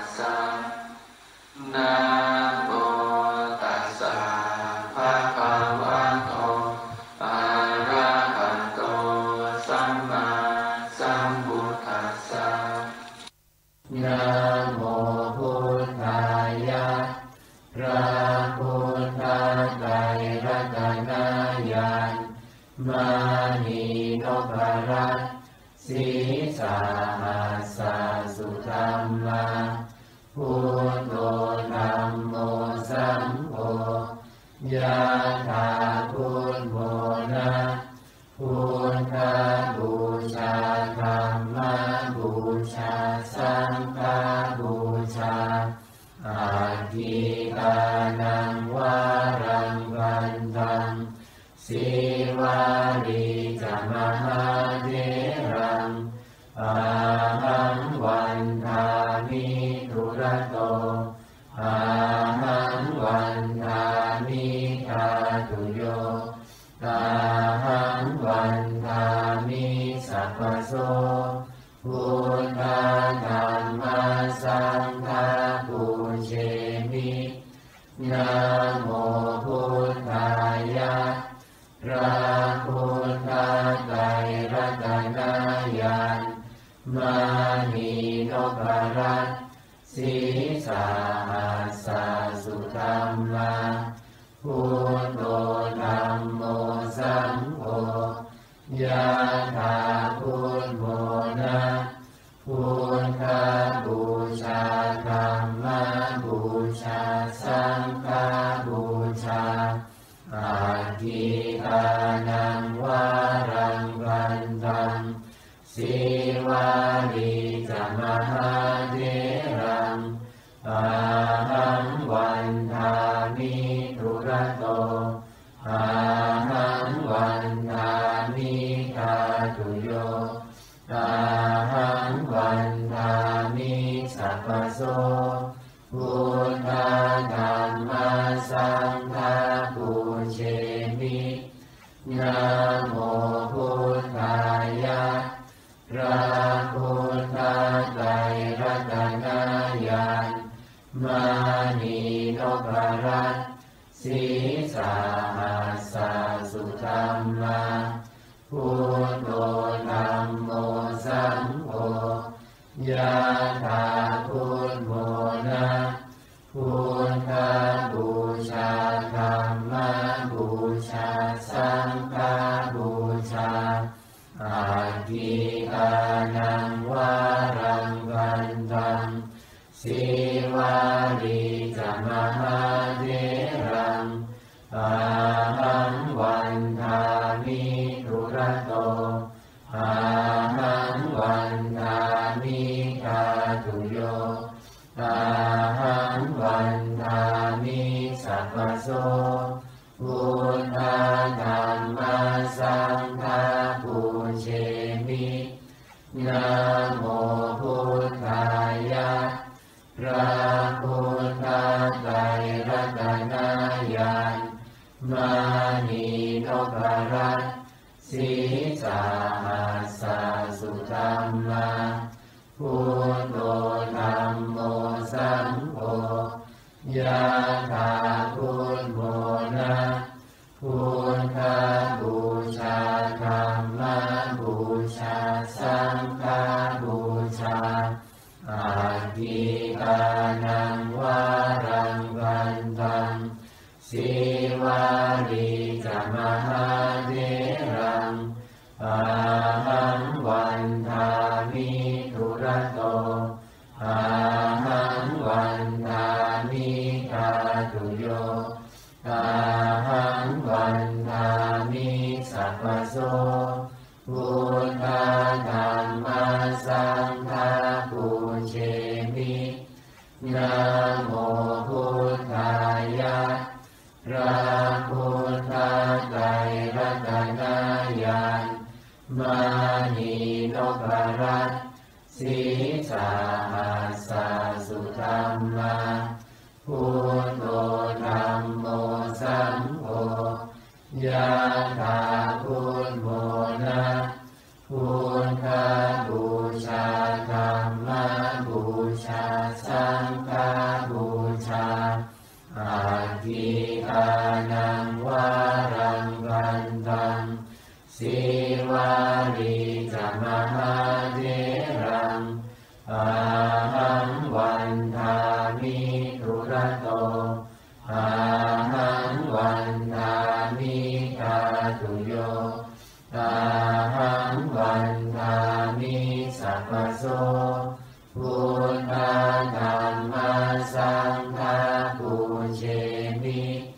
ยะถาพุทโธนะพุทธบูชาธัมมบูชาสังฆบูชาอาทิตานังวารังวันตังสีวารีจะมหาเถรังอาหังวันทามิทุระโตอาหังวันทามิทาตุโยตาหังวันทามิสัพพโสพุทธาธัมมาสังฆาปุเชมินะโมพุทธายะพระพุทธไตรรัตนญาณมานีนพรัตน์ศีสาหัสสะสุธัมมาพุทโธธัมโมสังโฆยะถาพุทโธนะพุทธบูชาธัมมบูชาสังฆบูชาอาทิตานังวารังวันตังสีวารีจะมหาเถรังอาหังวันทามิทุระโตอาหังวันทามิทาตุโยอาหังวันทามิสัพพโสพุทธาธัมมาสังฆาปุเชมินะโมพุทธายะพระพุทธไตรรัตนญาณมานีนพรัตน์ศีสาหัสสะสุธัมมาพุทโธธัมโมสังโฆยะถาพุทโธนะพุทธบูชาธัมมบูชาสังฆบูชาอาทิตานังวารังวันตังสีวารีจะมหาเถรังอาหังวันทามิทุระโตอาหังวันทามิทาตุโยอาหังวันทามิสัพพโสพุทธาธัมมาสังฆาปุเชมินะโมพุทธายะพระพุทธไตรรัตนญาณมานีนพรัตน์ศีสาหัสสะสุธัมมาพุทโธธัมโมสังโฆยะถาพุทโธนะพุทธบูชาธัมมบูชาสังฆบูชาอาทิตานังวารังวันตังสีวารีจะมหาเถรังอาหังวันทามิทุระโตอาหังวันทามิทาตุโยอาหังวันทามิสัพพโสพุทธาธัมมาสังฆาปุเชมินะโมพุทธายะพระพุทธไตรรัตนญาณมานีนพรัตน์ศีสาหัสสะสุธัมมาพุทโธธัมโมสังโฆยะถาพุทโธนะพุทธบูชาธัมมบูชาสังฆบูชาอาทิตานังวารังวันตังสีวารีจะมหาเถรังอาหังวันทามิทุระโตอาหังวันทามิทาตุโยอาหังวันทามิสัพพโสพุทธาธัมมาสังฆาปุเชมิ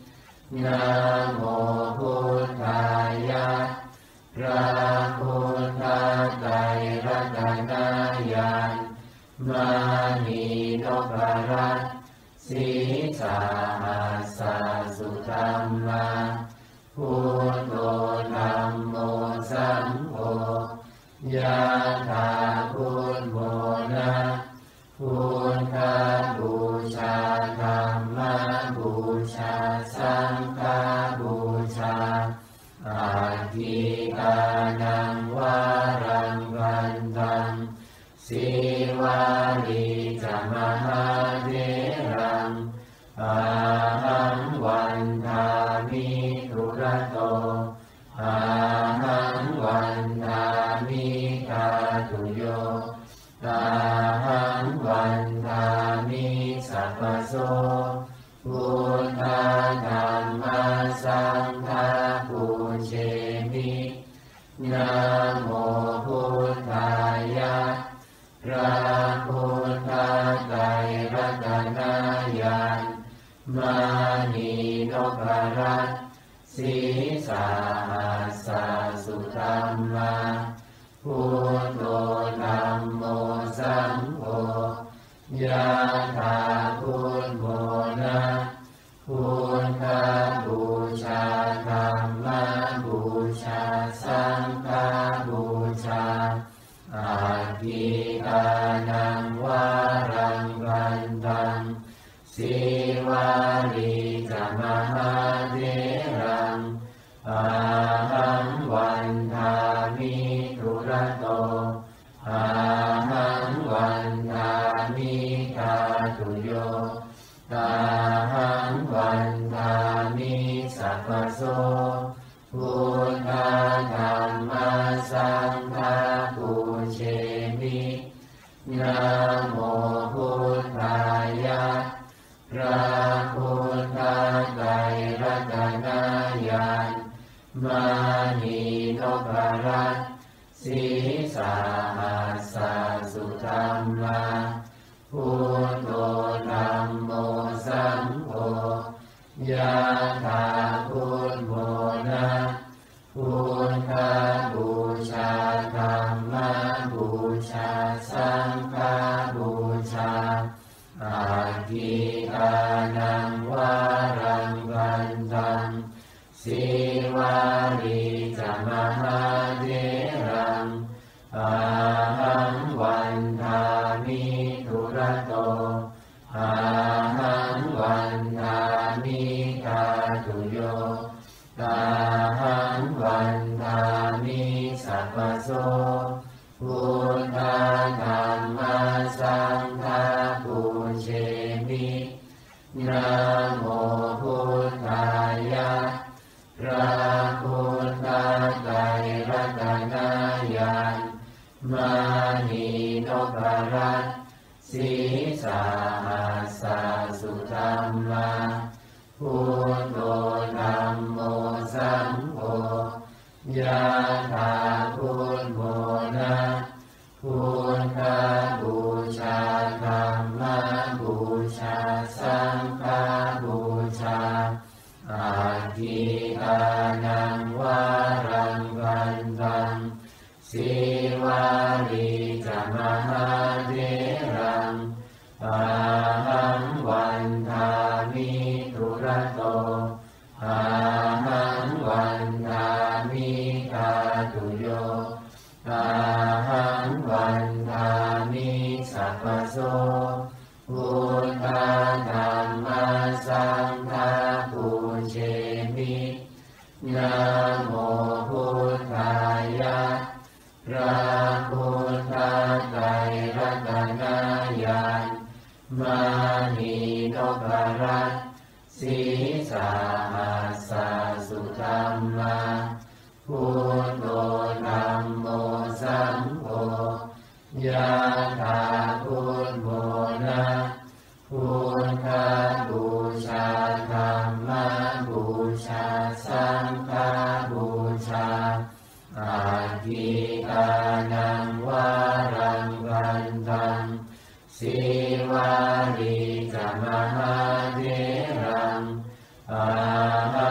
นะโมพุทธายะพระพุทธไตรรัตนญาณมณีนพรัตน์สีสาหัสสุธัมมาพุทโธธัมโมสังโฆยะถาพุทโธนะพุทธบูชาธัมมบูชาสังฆบูชาอาทิตานังวารังวันตังสีวาลีจามหาเถรังอาหังวันทามิทุระโตอาหังวันทามิกาตุโยอาหังวันทามิสัพพโสพุทธธัมมัสสังฆาปุเชมินะโมพุทธายะพระพุทธไตรรัตนญาณมณีนพรัตน์สีสาหัสสุธัมมาพุทโธธัมโมสังโฆยะถาพุทโธนะพุทธบูชาธัมมบูชาสังฆบูชาอาทิตานังวารังวันตังสีวาลีจามหาเถรังอาหังวันทามิทุระโตอาหังวันทามิกาตุโยอาหังวันทามิสัพพโสพุทธธัมมัสสังฆาปุเชมินะโมพุทธายะพระพุทธไตรรัตนญาณมณีนพรัตน์สีสาหัสสุธัมมาพุทโธธัมโมสังโฆยะถาพุทโธนะพุทธบูชาธัมมบูชาสังฆบูชาอาทิตานังวารังวันตังสีวาลีจามหาเถรังอาหังวันทามิทุระโตอาหังวันทามิกาตุโยอาหังวันทามิสัพพโสพุทธธัมมัสสังฆาปุเชมินะโมพุทธายะพระพุทธไตรรัตนญาณมณีนพรัตน์สีสาหัสสุธัมมาพุทโธธัมโมสังโฆยะถาพุทโธนะพุทธบูชาธัมมบูชาสังฆบูชาอาทิตานังวารังวันตังสีวาลีจามหาเถรังอาหังวันทามิทุระโตอาหังวันทามิกาตุโยอาหังวันทามิสัพพโสพุทธธัมมัสสังฆาปุเชมินะโมพุทธายะพระพุทธไตรรัตนญาณมณีนพรัตน์สีสาหัสสุธัมมาพุทโธธัมโมสังโฆยะถาพุทโธนะพุทธบูชาธัมมบูชาสังฆบูชาอาทิตานังวารังวันตังสีวาลีจามหาเถรังอาหั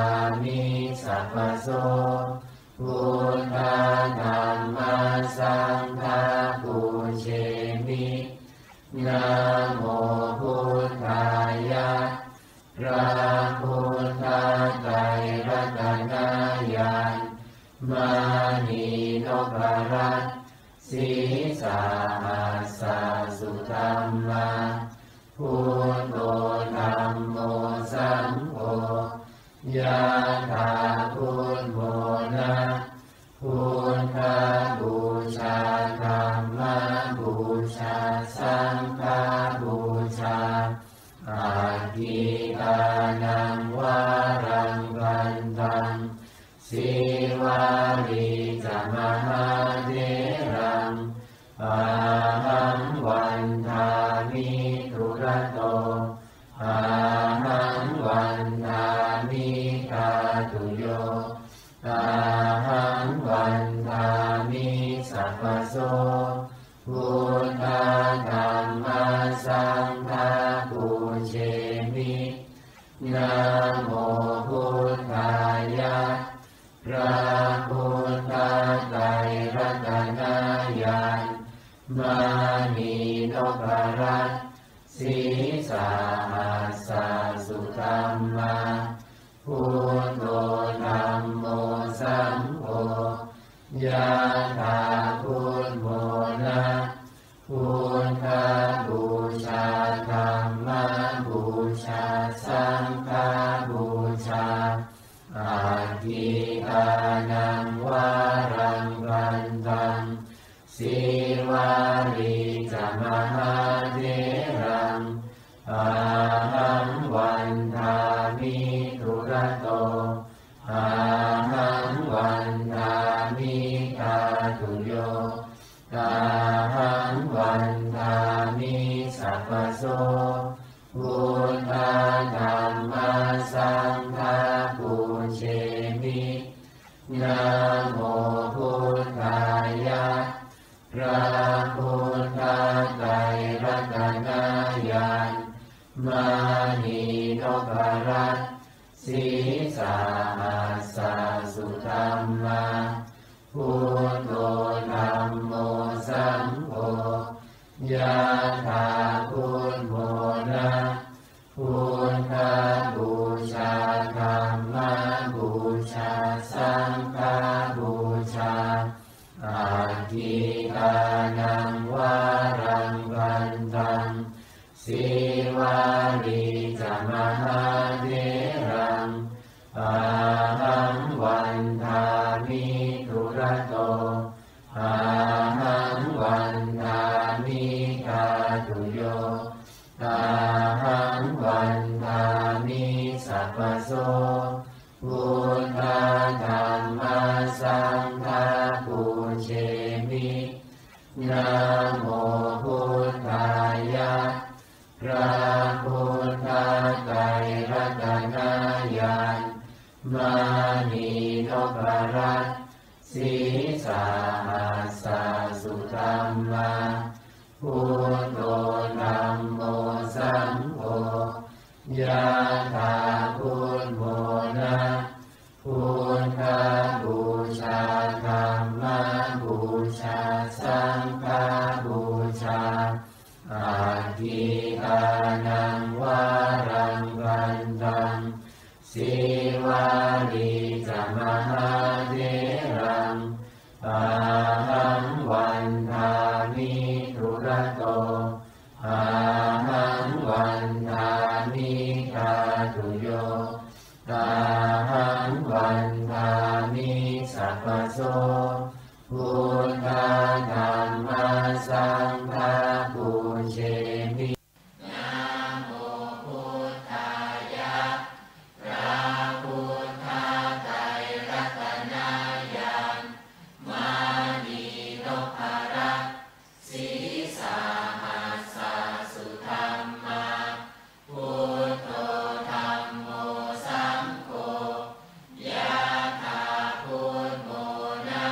มิสัพพโสพุทธังธัมมังสังฆังปูเชมินะโมพุทธายะพระพุทธไตรรัตนญาณมานีนพรัตน์ศีสาหัสสะสุธัมมาพุทโธธัมโมสังโฆยะถาพุทโธนะพุทธบูชาธัมมบูชาสังฆบูชาอาทิตานังวารังวันตังสิวาริจามหาเถรังอาหังวันทามิทุระโตอาหังวันทามิกาตุโยอาหังวันทามิสัพพโสพุทธังธัมมังสังฆังปูเชมินะโมพุทธายะพระพุทธไตรรัตนญาณมานีนพรัตน์ศีสาหัสสะสุธัมมาพุทโธธัมโมสังโฆยะถาพุทโธนะพุทธบูชาธัมมบูชาสังฆบูชาอาทิตานังวารังวันตังสิวาริจามหาเถรังอาหังวันทามิทุระโตอาหังวันทามิกาตุโยอาหังวันทามิสัพพโสพุทธังธัมมังสังฆังปูเชมินะโมพุทธายะพระพุทธไตรรัตนญาณมานีนพรัตน์ศีสาหัสสะสุธัมมาพุทโธธัมโมสังโฆยะถาพุทโธนะพุทธบูชาธัมมบูชาสังฆบูชาอาทิตานังวารังวันตังสิวาริจามหาเถรังอาหังวันทามิทุระโตอาหังวันทามิกาตุโยอาหังวันทามิสัพพโสพุทธังธัมมังสังฆังปูเชมินะโมพุทธายะพระพุทธไตรรัตนญาณมานีนพรัตน์ศีสาหัสสะสุธัมมาพุทโธธัมโมสังโฆยะถาพุทโธนะพุทธบูชาธัมมบูชาสังฆบูชาอาทิตานังวารังวันตังสิวาริจามหาเถรังอาหังวันทามิทุระโตอาหังวันทามิกาตุโยอาหังวันทามิสัพพโสพุทธังธัมมังสังฆังปูเชมินะโมพุทธายะพระพุทธไตรรัตนญาณมานีนพรัตน์ศีสาหัสสะสุธัมมาพุทโธธัมโมสังโฆยะถาพุทโธนะ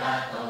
วะโต